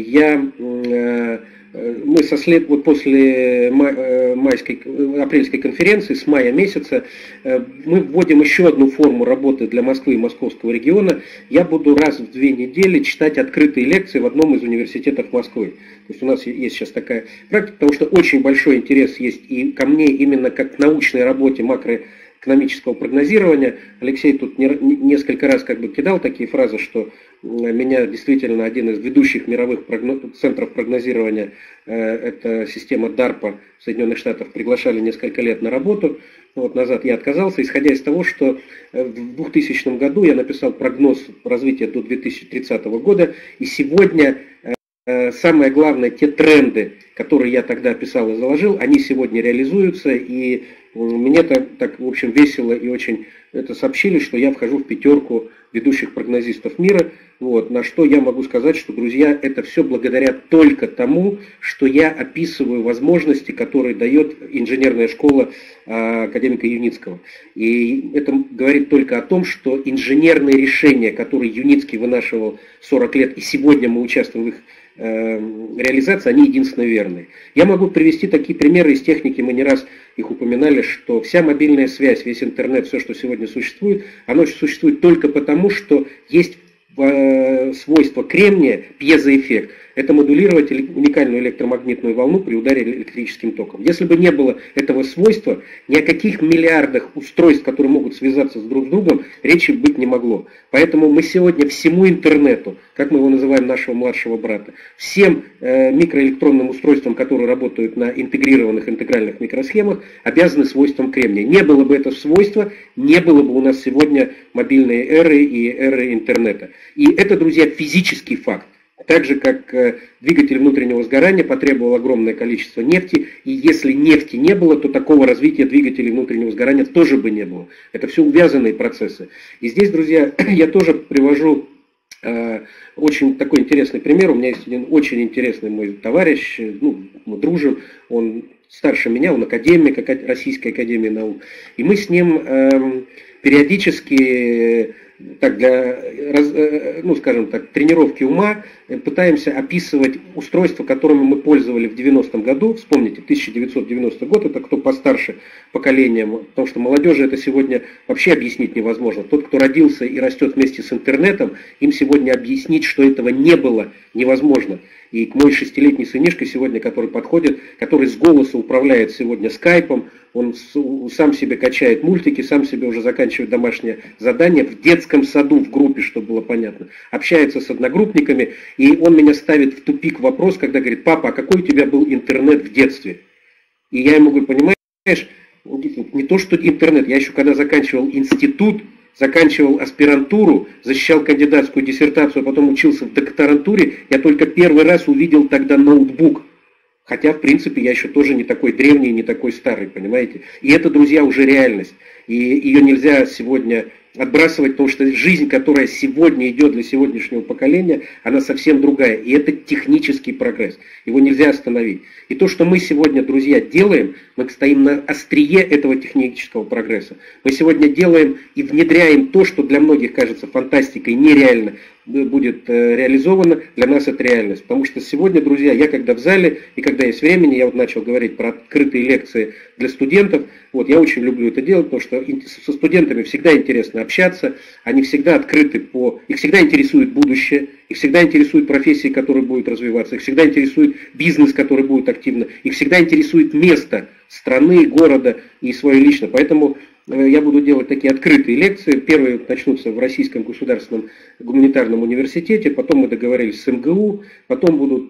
мы после апрельской конференции, с мая месяца, мы вводим еще одну форму работы для Москвы и московского региона. Я буду раз в 2 недели читать открытые лекции в одном из университетов Москвы. То есть у нас есть сейчас такая практика, потому что очень большой интерес есть и ко мне именно как к научной работе макроэкономического прогнозирования. Алексей тут несколько раз кидал такие фразы, что меня действительно один из ведущих мировых центров прогнозирования, это система DARPA в Соединенных Штатах, приглашали несколько лет на работу. Назад я отказался, исходя из того, что в 2000 году я написал прогноз развития до 2030 года, и сегодня самое главное, те тренды, которые я тогда описал и заложил, они сегодня реализуются, и мне так в общем, весело и очень это сообщили, что я вхожу в 5 ведущих прогнозистов мира. На что я могу сказать, что, друзья, это все благодаря только тому, что я описываю возможности, которые дает инженерная школа академика Юницкого. И это говорит только о том, что инженерные решения, которые Юницкий вынашивал 40 лет, и сегодня мы участвуем в их реализации, они единственно верные. Я могу привести такие примеры из техники, мы не раз их упоминали, что вся мобильная связь, весь интернет, все, что сегодня существует, оно существует только потому, что есть свойство кремния, пьезоэффект. это модулировать уникальную электромагнитную волну при ударе электрическим током. Если бы не было этого свойства, ни о каких миллиардах устройств, которые могут связаться друг с другом, речи быть не могло. Поэтому мы сегодня всему интернету, как мы его называем, нашего младшего брата, всем микроэлектронным устройствам, которые работают на интегрированных интегральных микросхемах, обязаны свойствам кремния. Не было бы этого свойства, не было бы у нас сегодня мобильной эры и эры интернета. И это, друзья, физический факт. Так же, как двигатель внутреннего сгорания потребовал огромное количество нефти, и если нефти не было, то такого развития двигателей внутреннего сгорания тоже бы не было. Это все увязанные процессы. И здесь, друзья, я тоже привожу очень такой интересный пример. У меня есть один очень интересный мой товарищ, мы дружим, он старше меня, он академик Российской академии наук. И мы с ним периодически так, для, скажем так, тренировки ума пытаемся описывать устройства, которыми мы пользовались в 90-м году. Вспомните, 1990 год, это кто постарше поколением, потому что молодежи это сегодня вообще объяснить невозможно. Тот, кто родился и растет вместе с интернетом, им сегодня объяснить, что этого не было, невозможно. И мой 6-летний сынишка сегодня, который подходит, который с голоса управляет сегодня скайпом, он сам себе качает мультики, сам себе уже заканчивает домашнее задание в детском саду, в группе, чтобы было понятно. Общается с одногруппниками, и он меня ставит в тупик вопрос, когда говорит: папа, а какой у тебя был интернет в детстве? И я ему говорю: понимаешь, не то что интернет, я еще когда заканчивал институт, заканчивал аспирантуру, защищал кандидатскую диссертацию, а потом учился в докторантуре, я только первый раз увидел тогда ноутбук. Хотя, в принципе, я еще тоже не такой древний, не такой старый, понимаете? И это, друзья, уже реальность. И ее нельзя сегодня отбрасывать, потому что жизнь, которая сегодня идет для сегодняшнего поколения, она совсем другая. И это технический прогресс. Его нельзя остановить. И то, что мы сегодня, друзья, делаем, мы стоим на острие этого технического прогресса. Мы сегодня делаем и внедряем то, что для многих кажется фантастикой, нереально будет реализовано, для нас это реальность. Потому что сегодня, друзья, я когда в зале и когда есть времени, я вот начал говорить про открытые лекции для студентов, вот, я очень люблю это делать, потому что со студентами всегда интересно общаться, они всегда открыты их всегда интересует будущее, их всегда интересует профессии, которые будут развиваться, их всегда интересует бизнес, который будет активно, их всегда интересует место страны, города и свое личное. Поэтому я буду делать такие открытые лекции. Первые начнутся в Российском государственном гуманитарном университете, потом мы договорились с МГУ, потом будут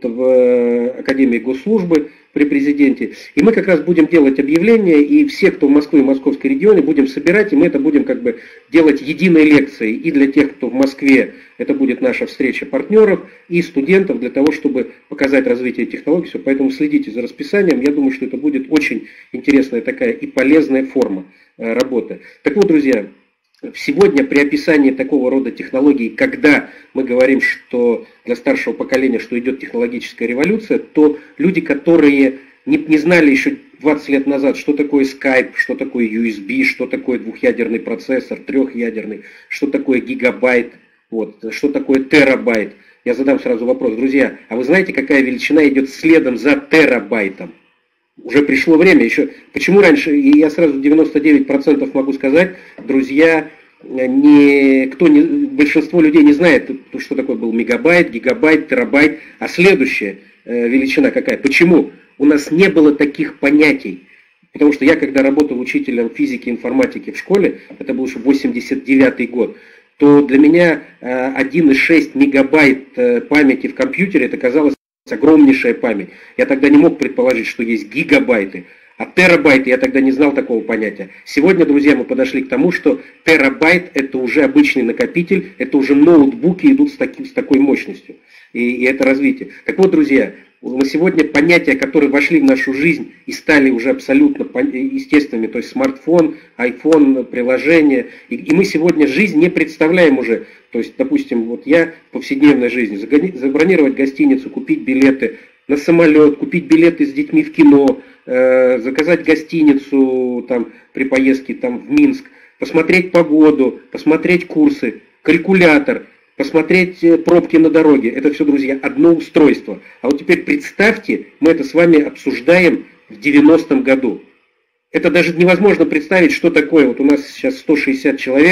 в Академии госслужбы при президенте. И мы как раз будем делать объявления, и все, кто в Москве и Московской регионе, будем собирать, и мы это будем как бы делать единой лекцией. И для тех, кто в Москве, это будет наша встреча партнеров и студентов, для того, чтобы показать развитие технологий. Все. Поэтому следите за расписанием. Я думаю, что это будет очень интересная такая и полезная форма работы. Так вот, друзья, сегодня при описании такого рода технологий, когда мы говорим, что для старшего поколения, что идет технологическая революция, то люди, которые не знали еще 20 лет назад, что такое Skype, что такое USB, что такое двухъядерный процессор, трехъядерный, что такое гигабайт, вот, что такое терабайт, я задам сразу вопрос: друзья, а вы знаете, какая величина идет следом за терабайтом? Уже пришло время еще. Почему раньше, и я сразу 99% могу сказать, друзья, большинство людей не знает, что такое был мегабайт, гигабайт, терабайт, а следующая величина какая? Почему? У нас не было таких понятий. Потому что я, когда работал учителем физики и информатики в школе, это был уже 89-й год, то для меня 1,6 мегабайт памяти в компьютере, это казалось огромнейшая память. Я тогда не мог предположить, что есть гигабайты. А терабайты, я тогда не знал такого понятия. Сегодня, друзья, мы подошли к тому, что терабайт это уже обычный накопитель, это уже ноутбуки идут с такой мощностью. И это развитие. Так вот, друзья, мы сегодня понятия, которые вошли в нашу жизнь и стали уже абсолютно естественными, то есть смартфон, iPhone, приложения, и мы сегодня жизнь не представляем уже. То есть, допустим, вот я в повседневной жизни забронировать гостиницу, купить билеты на самолет, купить билеты с детьми в кино, заказать гостиницу там, при поездке там, в Минск, посмотреть погоду, посмотреть курсы, калькулятор, посмотреть пробки на дороге. Это все, друзья, одно устройство. А вот теперь представьте, мы это с вами обсуждаем в 90-м году. Это даже невозможно представить, что такое. Вот у нас сейчас 160 человек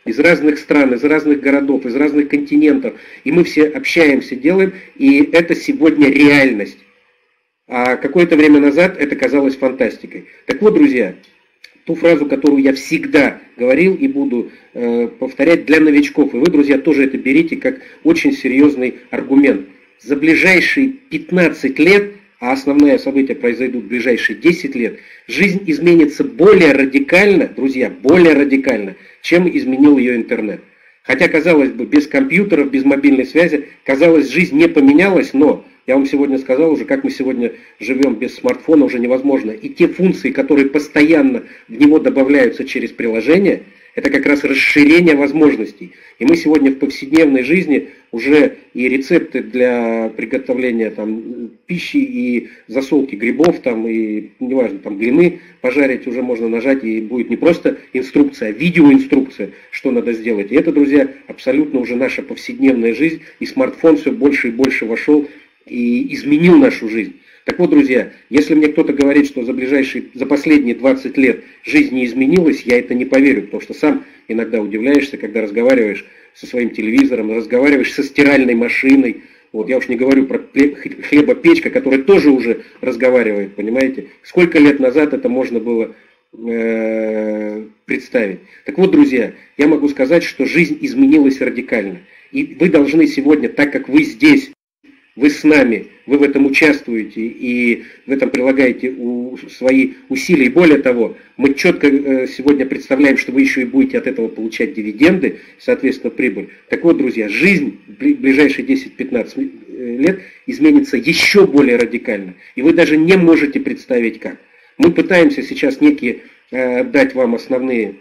из разных стран, из разных городов, из разных континентов, и мы все общаемся, делаем, и это сегодня реальность. А какое-то время назад это казалось фантастикой. Так вот, друзья, ту фразу, которую я всегда говорил и буду повторять для новичков, и вы, друзья, тоже это берите как очень серьезный аргумент. За ближайшие 15 лет, а основные события произойдут в ближайшие 10 лет, жизнь изменится более радикально, друзья, более радикально, чем изменил ее интернет. Хотя, казалось бы, без компьютеров, без мобильной связи, казалось, жизнь не поменялась, но я вам сегодня сказал уже, как мы сегодня живем без смартфона, уже невозможно. И те функции, которые постоянно в него добавляются через приложение, это как раз расширение возможностей. И мы сегодня в повседневной жизни уже и рецепты для приготовления там, пищи, и засолки грибов, там, и неважно, там, блины пожарить уже можно нажать, и будет не просто инструкция, а видеоинструкция, что надо сделать. И это, друзья, абсолютно уже наша повседневная жизнь, и смартфон все больше и больше вошел и изменил нашу жизнь. Так вот, друзья, если мне кто-то говорит, что за последние 20 лет жизнь не изменилась, я это не поверю, потому что сам иногда удивляешься, когда разговариваешь со своим телевизором, разговариваешь со стиральной машиной. Вот, я уж не говорю про хлебопечка, которая тоже уже разговаривает, понимаете? Сколько лет назад это можно было представить. Так вот, друзья, я могу сказать, что жизнь изменилась радикально. И вы должны сегодня, так как вы здесь, вы с нами, вы в этом участвуете и в этом прилагаете свои усилия. И более того, мы четко сегодня представляем, что вы еще и будете от этого получать дивиденды, соответственно, прибыль. Так вот, друзья, жизнь в ближайшие 10-15 лет изменится еще более радикально. И вы даже не можете представить как. Мы пытаемся сейчас дать вам основные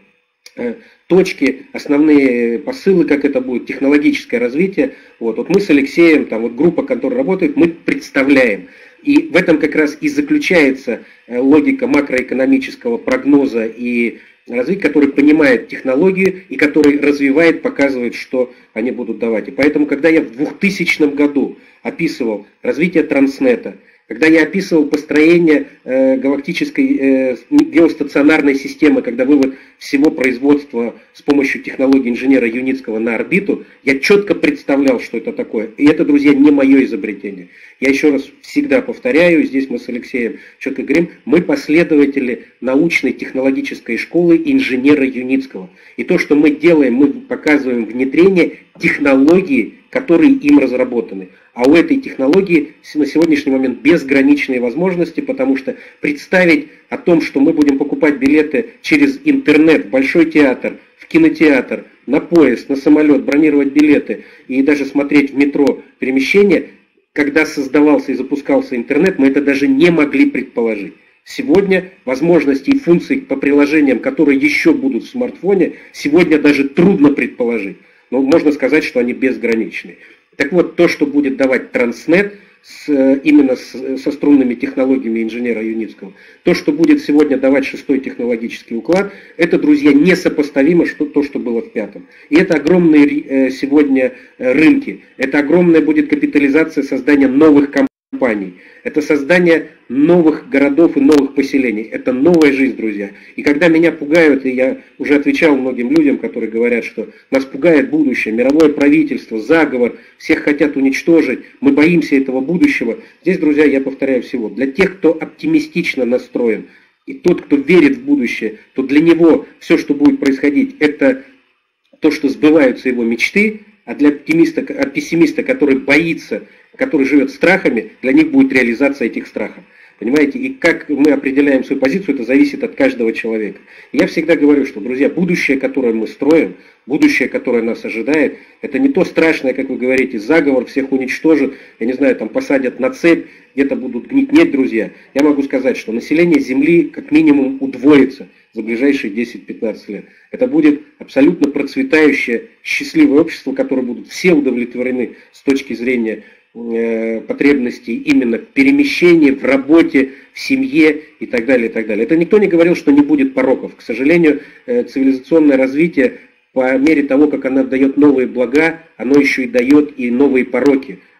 точки, основные посылы, как это будет, технологическое развитие. Вот мы с Алексеем, там вот группа, которая работает, мы представляем. И в этом как раз и заключается логика макроэкономического прогноза и развития, который понимает технологию и который развивает, показывает, что они будут давать. И поэтому, когда я в 2000 году описывал развитие Транснета, когда я описывал построение галактической геостационарной системы, когда вывод всего производства с помощью технологии инженера Юницкого на орбиту, я четко представлял, что это такое. И это, друзья, не мое изобретение. Я еще раз всегда повторяю, здесь мы с Алексеем четко говорим, мы последователи научной технологической школы инженера Юницкого. И то, что мы делаем, мы показываем внедрение технологии, которые им разработаны. А у этой технологии на сегодняшний момент безграничные возможности, потому что представить о том, что мы будем покупать билеты через интернет в Большой театр, в кинотеатр, на поезд, на самолет, бронировать билеты и даже смотреть в метро перемещения, когда создавался и запускался интернет, мы это даже не могли предположить. Сегодня возможности и функции по приложениям, которые еще будут в смартфоне, сегодня даже трудно предположить. Но можно сказать, что они безграничны. Так вот, то, что будет давать Транснет, именно со струнными технологиями инженера Юницкого, то, что будет сегодня давать 6-й технологический уклад, это, друзья, несопоставимо то, что было в 5-м. И это огромные сегодня рынки, это огромная будет капитализация создания новых компаний, это создание новых городов и новых поселений, это новая жизнь, друзья. И когда меня пугают, и я уже отвечал многим людям, которые говорят, что нас пугает будущее, мировое правительство, заговор, всех хотят уничтожить, мы боимся этого будущего. Здесь, друзья, я повторяю всего, для тех, кто оптимистично настроен, и тот, кто верит в будущее, то для него все, что будет происходить, это то, что сбываются его мечты, а для пессимиста, который боится, который живет страхами, для них будет реализация этих страхов. Понимаете? И как мы определяем свою позицию, это зависит от каждого человека. И я всегда говорю, что, друзья, будущее, которое мы строим, будущее, которое нас ожидает, это не то страшное, как вы говорите, заговор, всех уничтожат, я не знаю, там посадят на цепь, где-то будут гнить. Нет, друзья, я могу сказать, что население Земли как минимум удвоится за ближайшие 10-15 лет. Это будет абсолютно процветающее, счастливое общество, которое будут все удовлетворены с точки зрения потребностей именно в перемещении, в работе, в семье и так далее, и так далее. Это никто не говорил, что не будет пороков. К сожалению, цивилизационное развитие по мере того, как оно дает новые блага, оно еще и дает и новые пороки.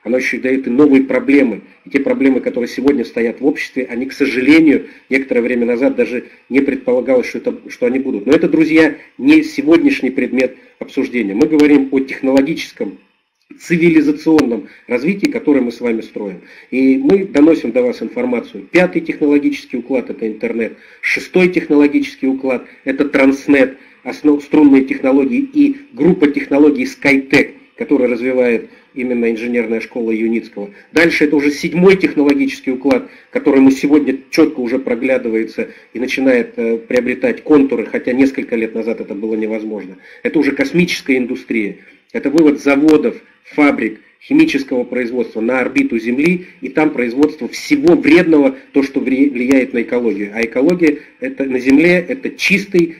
оно еще дает и новые проблемы. И те проблемы, которые сегодня стоят в обществе, они, к сожалению, некоторое время назад даже не предполагалось, что они будут. Но это, друзья, не сегодняшний предмет обсуждения. Мы говорим о технологическом, цивилизационном развитии, которое мы с вами строим. И мы доносим до вас информацию. 5-й технологический уклад – это интернет. 6-й технологический уклад – это транснет, струнные технологии и группа технологий SkyTech, которая развивает именно инженерная школа Юницкого. Дальше это уже 7-й технологический уклад, который сегодня четко уже проглядывается и начинает приобретать контуры, хотя несколько лет назад это было невозможно. Это уже космическая индустрия. Это вывод заводов, фабрик, химического производства на орбиту Земли, и там производство всего вредного, то, что влияет на экологию. А экология это, на Земле – это чистый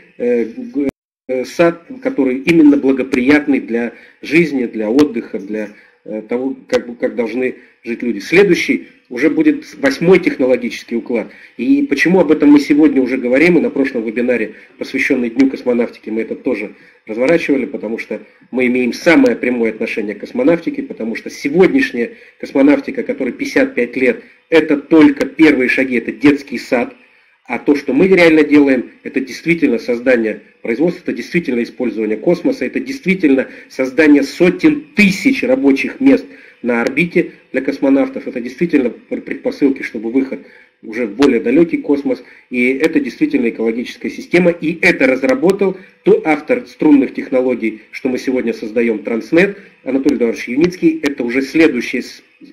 сад, который именно благоприятный для жизни, для отдыха, для того, как должны жить люди. Следующий уже будет 8-й технологический уклад. И почему об этом мы сегодня уже говорим, и на прошлом вебинаре, посвященный Дню космонавтики, мы это тоже разворачивали, потому что мы имеем самое прямое отношение к космонавтике, потому что сегодняшняя космонавтика, которой 55 лет, это только первые шаги, это детский сад. А то, что мы реально делаем, это действительно создание производства, это действительно использование космоса, это действительно создание сотен тысяч рабочих мест на орбите для космонавтов. Это действительно предпосылки, чтобы выход уже в более далекий космос. И это действительно экологическая система. И это разработал тот автор струнных технологий, что мы сегодня создаем, Транснет, Анатолий Эдуардович Юницкий. Это уже следующая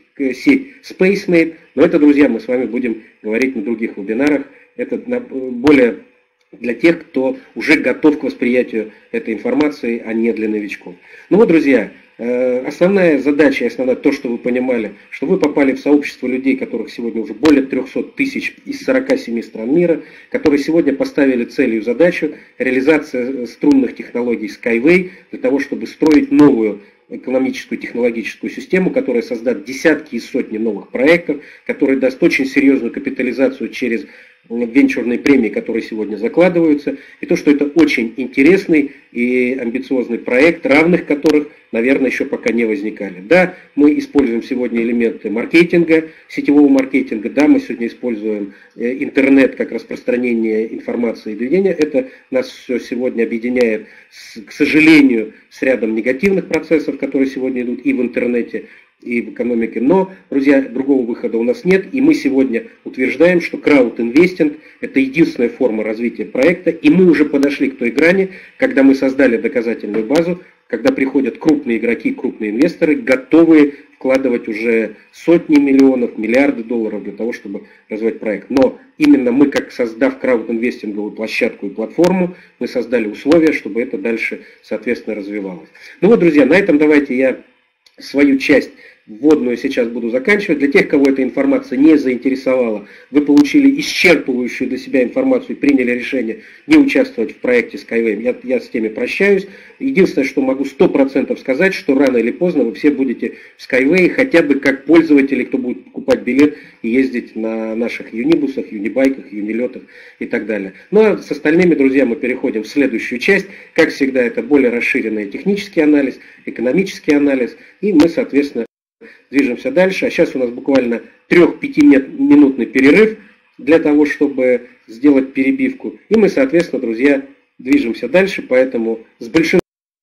сеть SpaceMate. Но это, друзья, мы с вами будем говорить на других вебинарах. Это более для тех, кто уже готов к восприятию этой информации, а не для новичков. Ну вот, друзья, основная задача, основная то, что вы понимали, что вы попали в сообщество людей, которых сегодня уже более 300 тысяч из 47 стран мира, которые сегодня поставили целью задачу реализация струнных технологий Skyway для того, чтобы строить новую экономическую, технологическую систему, которая создаст десятки и сотни новых проектов, которая даст очень серьезную капитализацию через венчурные премии, которые сегодня закладываются, и то, что это очень интересный и амбициозный проект, равных которых, наверное, еще пока не возникали. Да, мы используем сегодня элементы маркетинга, сетевого маркетинга, да, мы сегодня используем интернет как распространение информации и доведения. Это нас все сегодня объединяет, к сожалению, с рядом негативных процессов, которые сегодня идут и в интернете, и в экономике. Но, друзья, другого выхода у нас нет, и мы сегодня утверждаем, что краудинвестинг – это единственная форма развития проекта, и мы уже подошли к той грани, когда мы создали доказательную базу, когда приходят крупные игроки, крупные инвесторы, готовые вкладывать уже сотни миллионов, миллиарды долларов для того, чтобы развивать проект. Но именно мы, как создав краудинвестинговую площадку и платформу, мы создали условия, чтобы это дальше, соответственно, развивалось. Ну вот, друзья, на этом давайте я свою часть вводную сейчас буду заканчивать. Для тех, кого эта информация не заинтересовала, вы получили исчерпывающую для себя информацию и приняли решение не участвовать в проекте Skyway. Я с теми прощаюсь. Единственное, что могу 100% сказать, что рано или поздно вы все будете в Skyway, хотя бы как пользователи, кто будет покупать билет и ездить на наших юнибусах, юнибайках, юнилетах и так далее. Ну а с остальными, друзья, мы переходим в следующую часть. Как всегда, это более расширенный технический анализ, экономический анализ, и мы, соответственно, движемся дальше. А сейчас у нас буквально 3-5-минутный перерыв для того, чтобы сделать перебивку. И мы, соответственно, друзья, движемся дальше, поэтому с большим...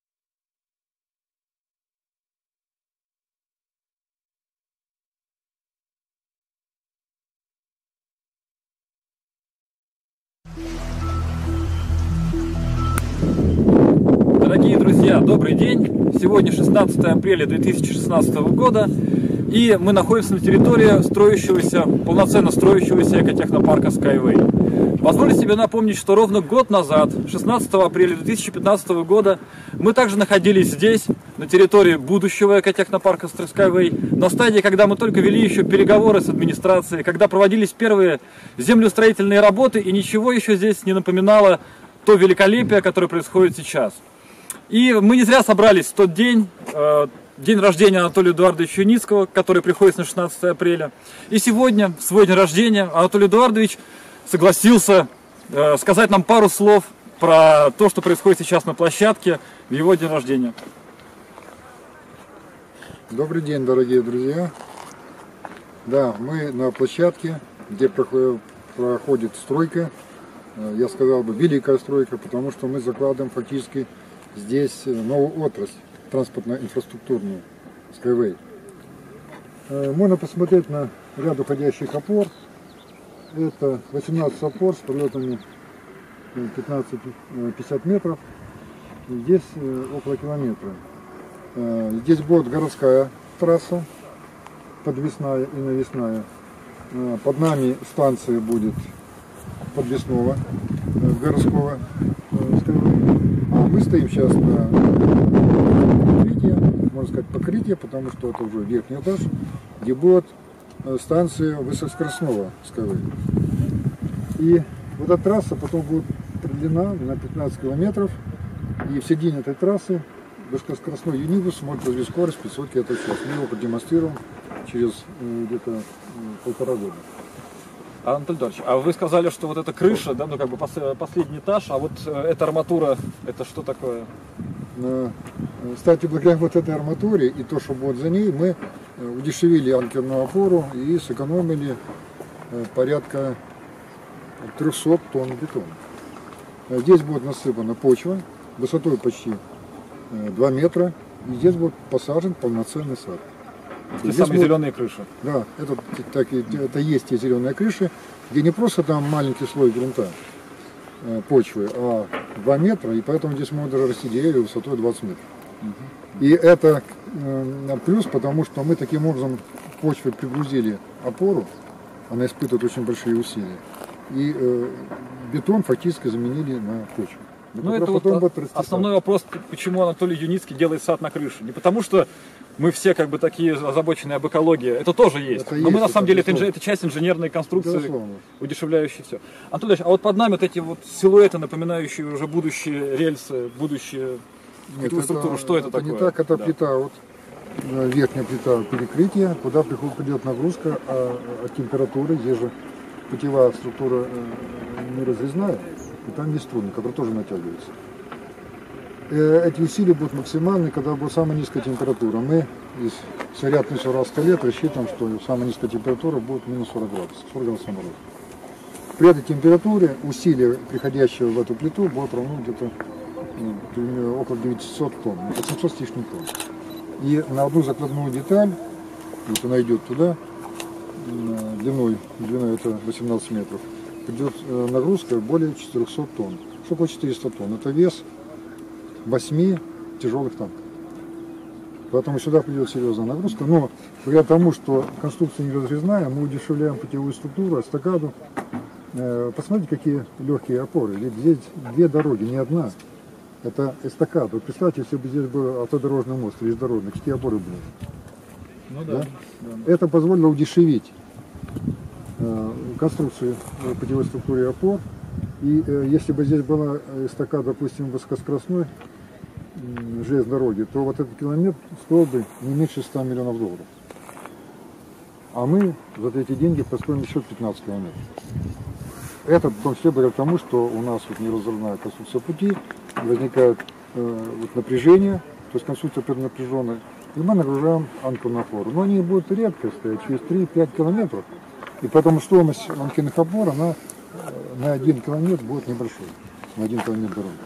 Дорогие друзья, добрый день! Сегодня 16 апреля 2016 года, и мы находимся на территории полноценно строящегося экотехнопарка Skyway. Позволю себе напомнить, что ровно год назад, 16 апреля 2015 года, мы также находились здесь, на территории будущего экотехнопарка Skyway, на стадии, когда мы только вели еще переговоры с администрацией, когда проводились первые землеустроительные работы, и ничего еще здесь не напоминало то великолепие, которое происходит сейчас. И мы не зря собрались в тот день, день рождения Анатолия Эдуардовича Юницкого, который приходится на 16 апреля. И сегодня, в свой день рождения, Анатолий Эдуардович согласился сказать нам пару слов про то, что происходит сейчас на площадке в его день рождения. Добрый день, дорогие друзья. Да, мы на площадке, где проходит стройка. Я сказал бы, великая стройка, потому что мы закладываем фактически здесь новую отрасль транспортно-инфраструктурную Skyway. Можно посмотреть на ряд уходящих опор. Это 18 опор с пролетами 15-50 метров. Здесь около километра. Здесь будет городская трасса, подвесная и навесная. Под нами станция будет подвесного городского Skyway. А мы стоим сейчас на покрытие, можно сказать покрытие, потому что это уже верхний этаж, где будет станция высокоскоростного Skyway. И вот эта трасса потом будет продлена на 15 километров, и в середине этой трассы высокоскоростной юнибус может развить скорость 500 км в час. Мы его продемонстрируем через где-то 1,5 года. Анатолий Эдуардович, а вы сказали, что вот эта крыша, да, ну как бы последний этаж, а вот эта арматура, это что такое? Кстати, благодаря вот этой арматуре и то, что будет за ней, мы удешевили анкерную опору и сэкономили порядка 300 тонн бетона. Здесь будет насыпана почва высотой почти 2 метра, и здесь будет посажен полноценный сад. Те самые зеленые крыши. Да, это есть те зеленые крыши, где не просто там маленький слой грунта, почвы, а 2 метра, и поэтому здесь могут даже расти деревья высотой 20 метров. И это плюс, потому что мы таким образом почвой пригрузили опору, она испытывает очень большие усилия, и бетон фактически заменили на почву. Ну это вот основной вопрос, почему Анатолий Юницкий делает сад на крыше. Не потому что мы все как бы такие озабоченные об экологии, это тоже есть. Но мы на самом деле, это часть инженерной конструкции, удешевляющей все. Анатолий Ильич, а вот под нами вот эти вот силуэты, напоминающие уже будущие рельсы, будущие структуры, что это такое? Не так, это плита, вот верхняя плита перекрытия, куда придет нагрузка от температуры, здесь же путевая структура не разрезная. И там есть струны, которые тоже натягиваются. Эти усилия будут максимальны, когда будет самая низкая температура. Мы из вероятностью раз в 100 лет рассчитываем, что самая низкая температура будет минус 40 градусов, 40 градусов мороза. При этой температуре усилия, приходящие в эту плиту, будут равны где-то около 900 тонн, 800 с лишним тонн. И на одну закладную деталь, вот она идет туда, длиной это 18 метров, придет нагрузка более 400 тонн. Что такое 400 тонн? Это вес 8 тяжелых танков. Поэтому сюда придет серьезная нагрузка. Но благодаря тому, что конструкция не разрезная, мы удешевляем путевую структуру, эстакаду. Посмотрите, какие легкие опоры. Ведь здесь 2 дороги, не одна. Это эстакада. Вот представьте, если бы здесь был автодорожный мост, железнодорожный, какие опоры были. Ну да. Это позволило удешевить конструкцию путевой структуры опор. И если бы здесь была эстакада, допустим, высокоскоростной железной дороги, то вот этот километр стоил бы не меньше 100 миллионов долларов. А мы за эти деньги построим еще 15 километров. Это в том числе благодаря тому, что у нас вот неразрывная конструкция пути, возникает напряжение, то есть конструкция преднапряженная, и мы нагружаем анкерную опору. Но они будут редко стоять, через 3-5 километров. И поэтому стоимость анкерных опор, она на 1 километр будет небольшой, на 1 километр дороги.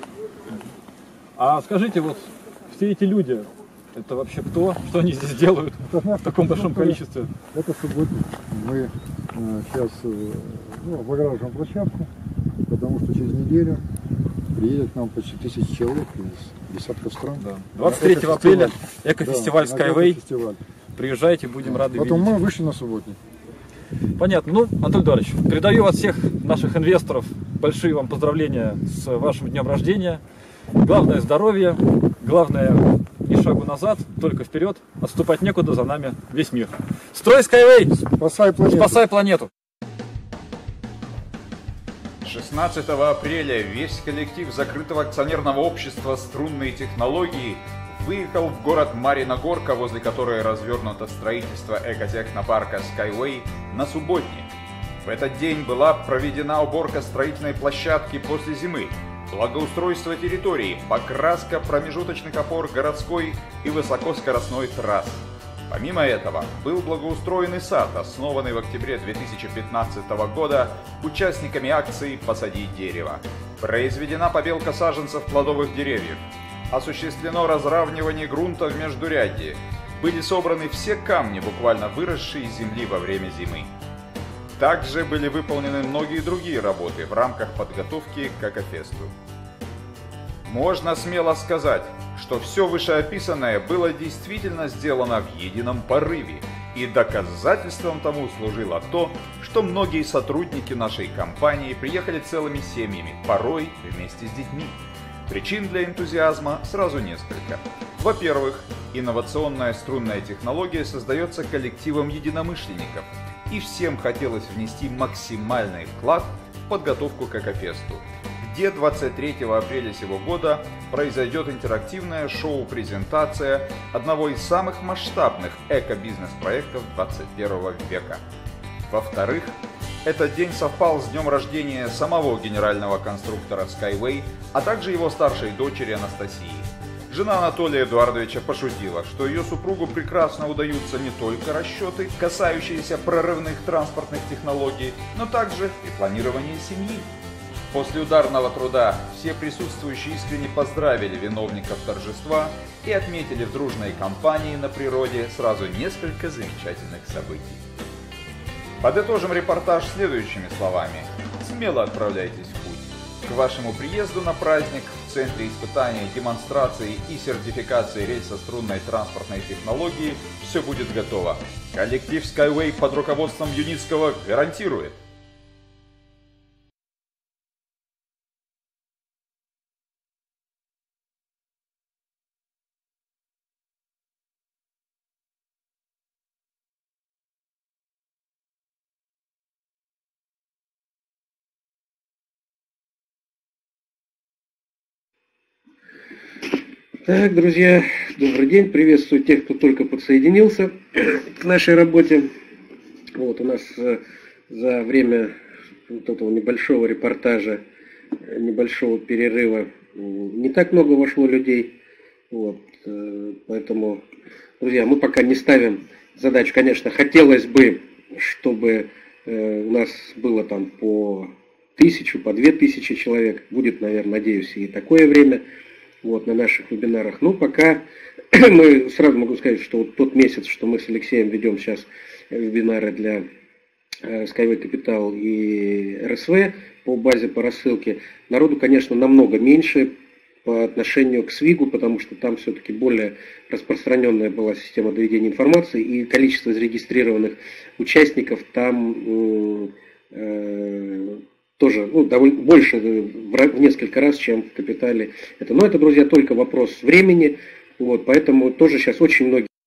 А скажите, вот все эти люди, это вообще кто? Что они здесь делают в таком большом количестве? Это субботник. Мы сейчас облагораживаем площадку, потому что через неделю приедет к нам почти 1000 человек из десятков стран. Да. 23 апреля экофестиваль Skyway. Приезжайте, будем рады видеть. Потом мы вышли на субботник. Понятно. Ну, Анатолий Эдуардович, передаю от всех наших инвесторов большие вам поздравления с вашим днем рождения. Главное здоровье, главное ни шагу назад, только вперед, отступать некуда, за нами весь мир. Строй Skyway! Спасай планету! Спасай планету! 16 апреля весь коллектив закрытого акционерного общества «Струнные технологии» выехал в город Марьина Горка, возле которой развернуто строительство экотехнопарка Skyway, на субботник. В этот день была проведена уборка строительной площадки после зимы, благоустройство территории, покраска промежуточных опор городской и высокоскоростной трасс. Помимо этого, был благоустроен и сад, основанный в октябре 2015 года участниками акции «Посади дерево». Произведена побелка саженцев плодовых деревьев. Осуществлено разравнивание грунта в междурядье. Были собраны все камни, буквально выросшие из земли во время зимы. Также были выполнены многие другие работы в рамках подготовки к Экофесту. Можно смело сказать, что все вышеописанное было действительно сделано в едином порыве, и доказательством тому служило то, что многие сотрудники нашей компании приехали целыми семьями, порой вместе с детьми. Причин для энтузиазма сразу несколько. Во-первых, инновационная струнная технология создается коллективом единомышленников, и всем хотелось внести максимальный вклад в подготовку к Экофесту, где 23 апреля сего года произойдет интерактивная шоу-презентация одного из самых масштабных эко-бизнес-проектов 21 века. Во-вторых, этот день совпал с днем рождения самого генерального конструктора Skyway, а также его старшей дочери Анастасии. Жена Анатолия Эдуардовича пошутила, что ее супругу прекрасно удаются не только расчеты, касающиеся прорывных транспортных технологий, но также и планирование семьи. После ударного труда все присутствующие искренне поздравили виновников торжества и отметили в дружной компании на природе сразу несколько замечательных событий. Подытожим репортаж следующими словами. Смело отправляйтесь в путь. К вашему приезду на праздник в Центре испытаний, демонстрации и сертификации рельсо-струнной транспортной технологии все будет готово. Коллектив Skyway под руководством Юницкого гарантирует. Так, друзья, добрый день, приветствую тех, кто только подсоединился к нашей работе. Вот у нас за время вот этого небольшого репортажа, небольшого перерыва не так много вошло людей. Вот, поэтому, друзья, мы пока не ставим задачу. Конечно, хотелось бы, чтобы у нас было там по 1000, по 2000 человек. Будет, наверное, надеюсь, и такое время. Вот, на наших вебинарах. Но пока мы сразу могу сказать, что вот тот месяц, что мы с Алексеем ведем сейчас вебинары для Skyway Capital и РСВ по базе, по рассылке, народу, конечно, намного меньше по отношению к СВИГу, потому что там все-таки более распространенная была система доведения информации, и количество зарегистрированных участников там тоже довольно больше, в несколько раз, чем в Капитале. Но это, друзья, только вопрос времени. Вот, поэтому тоже сейчас очень многие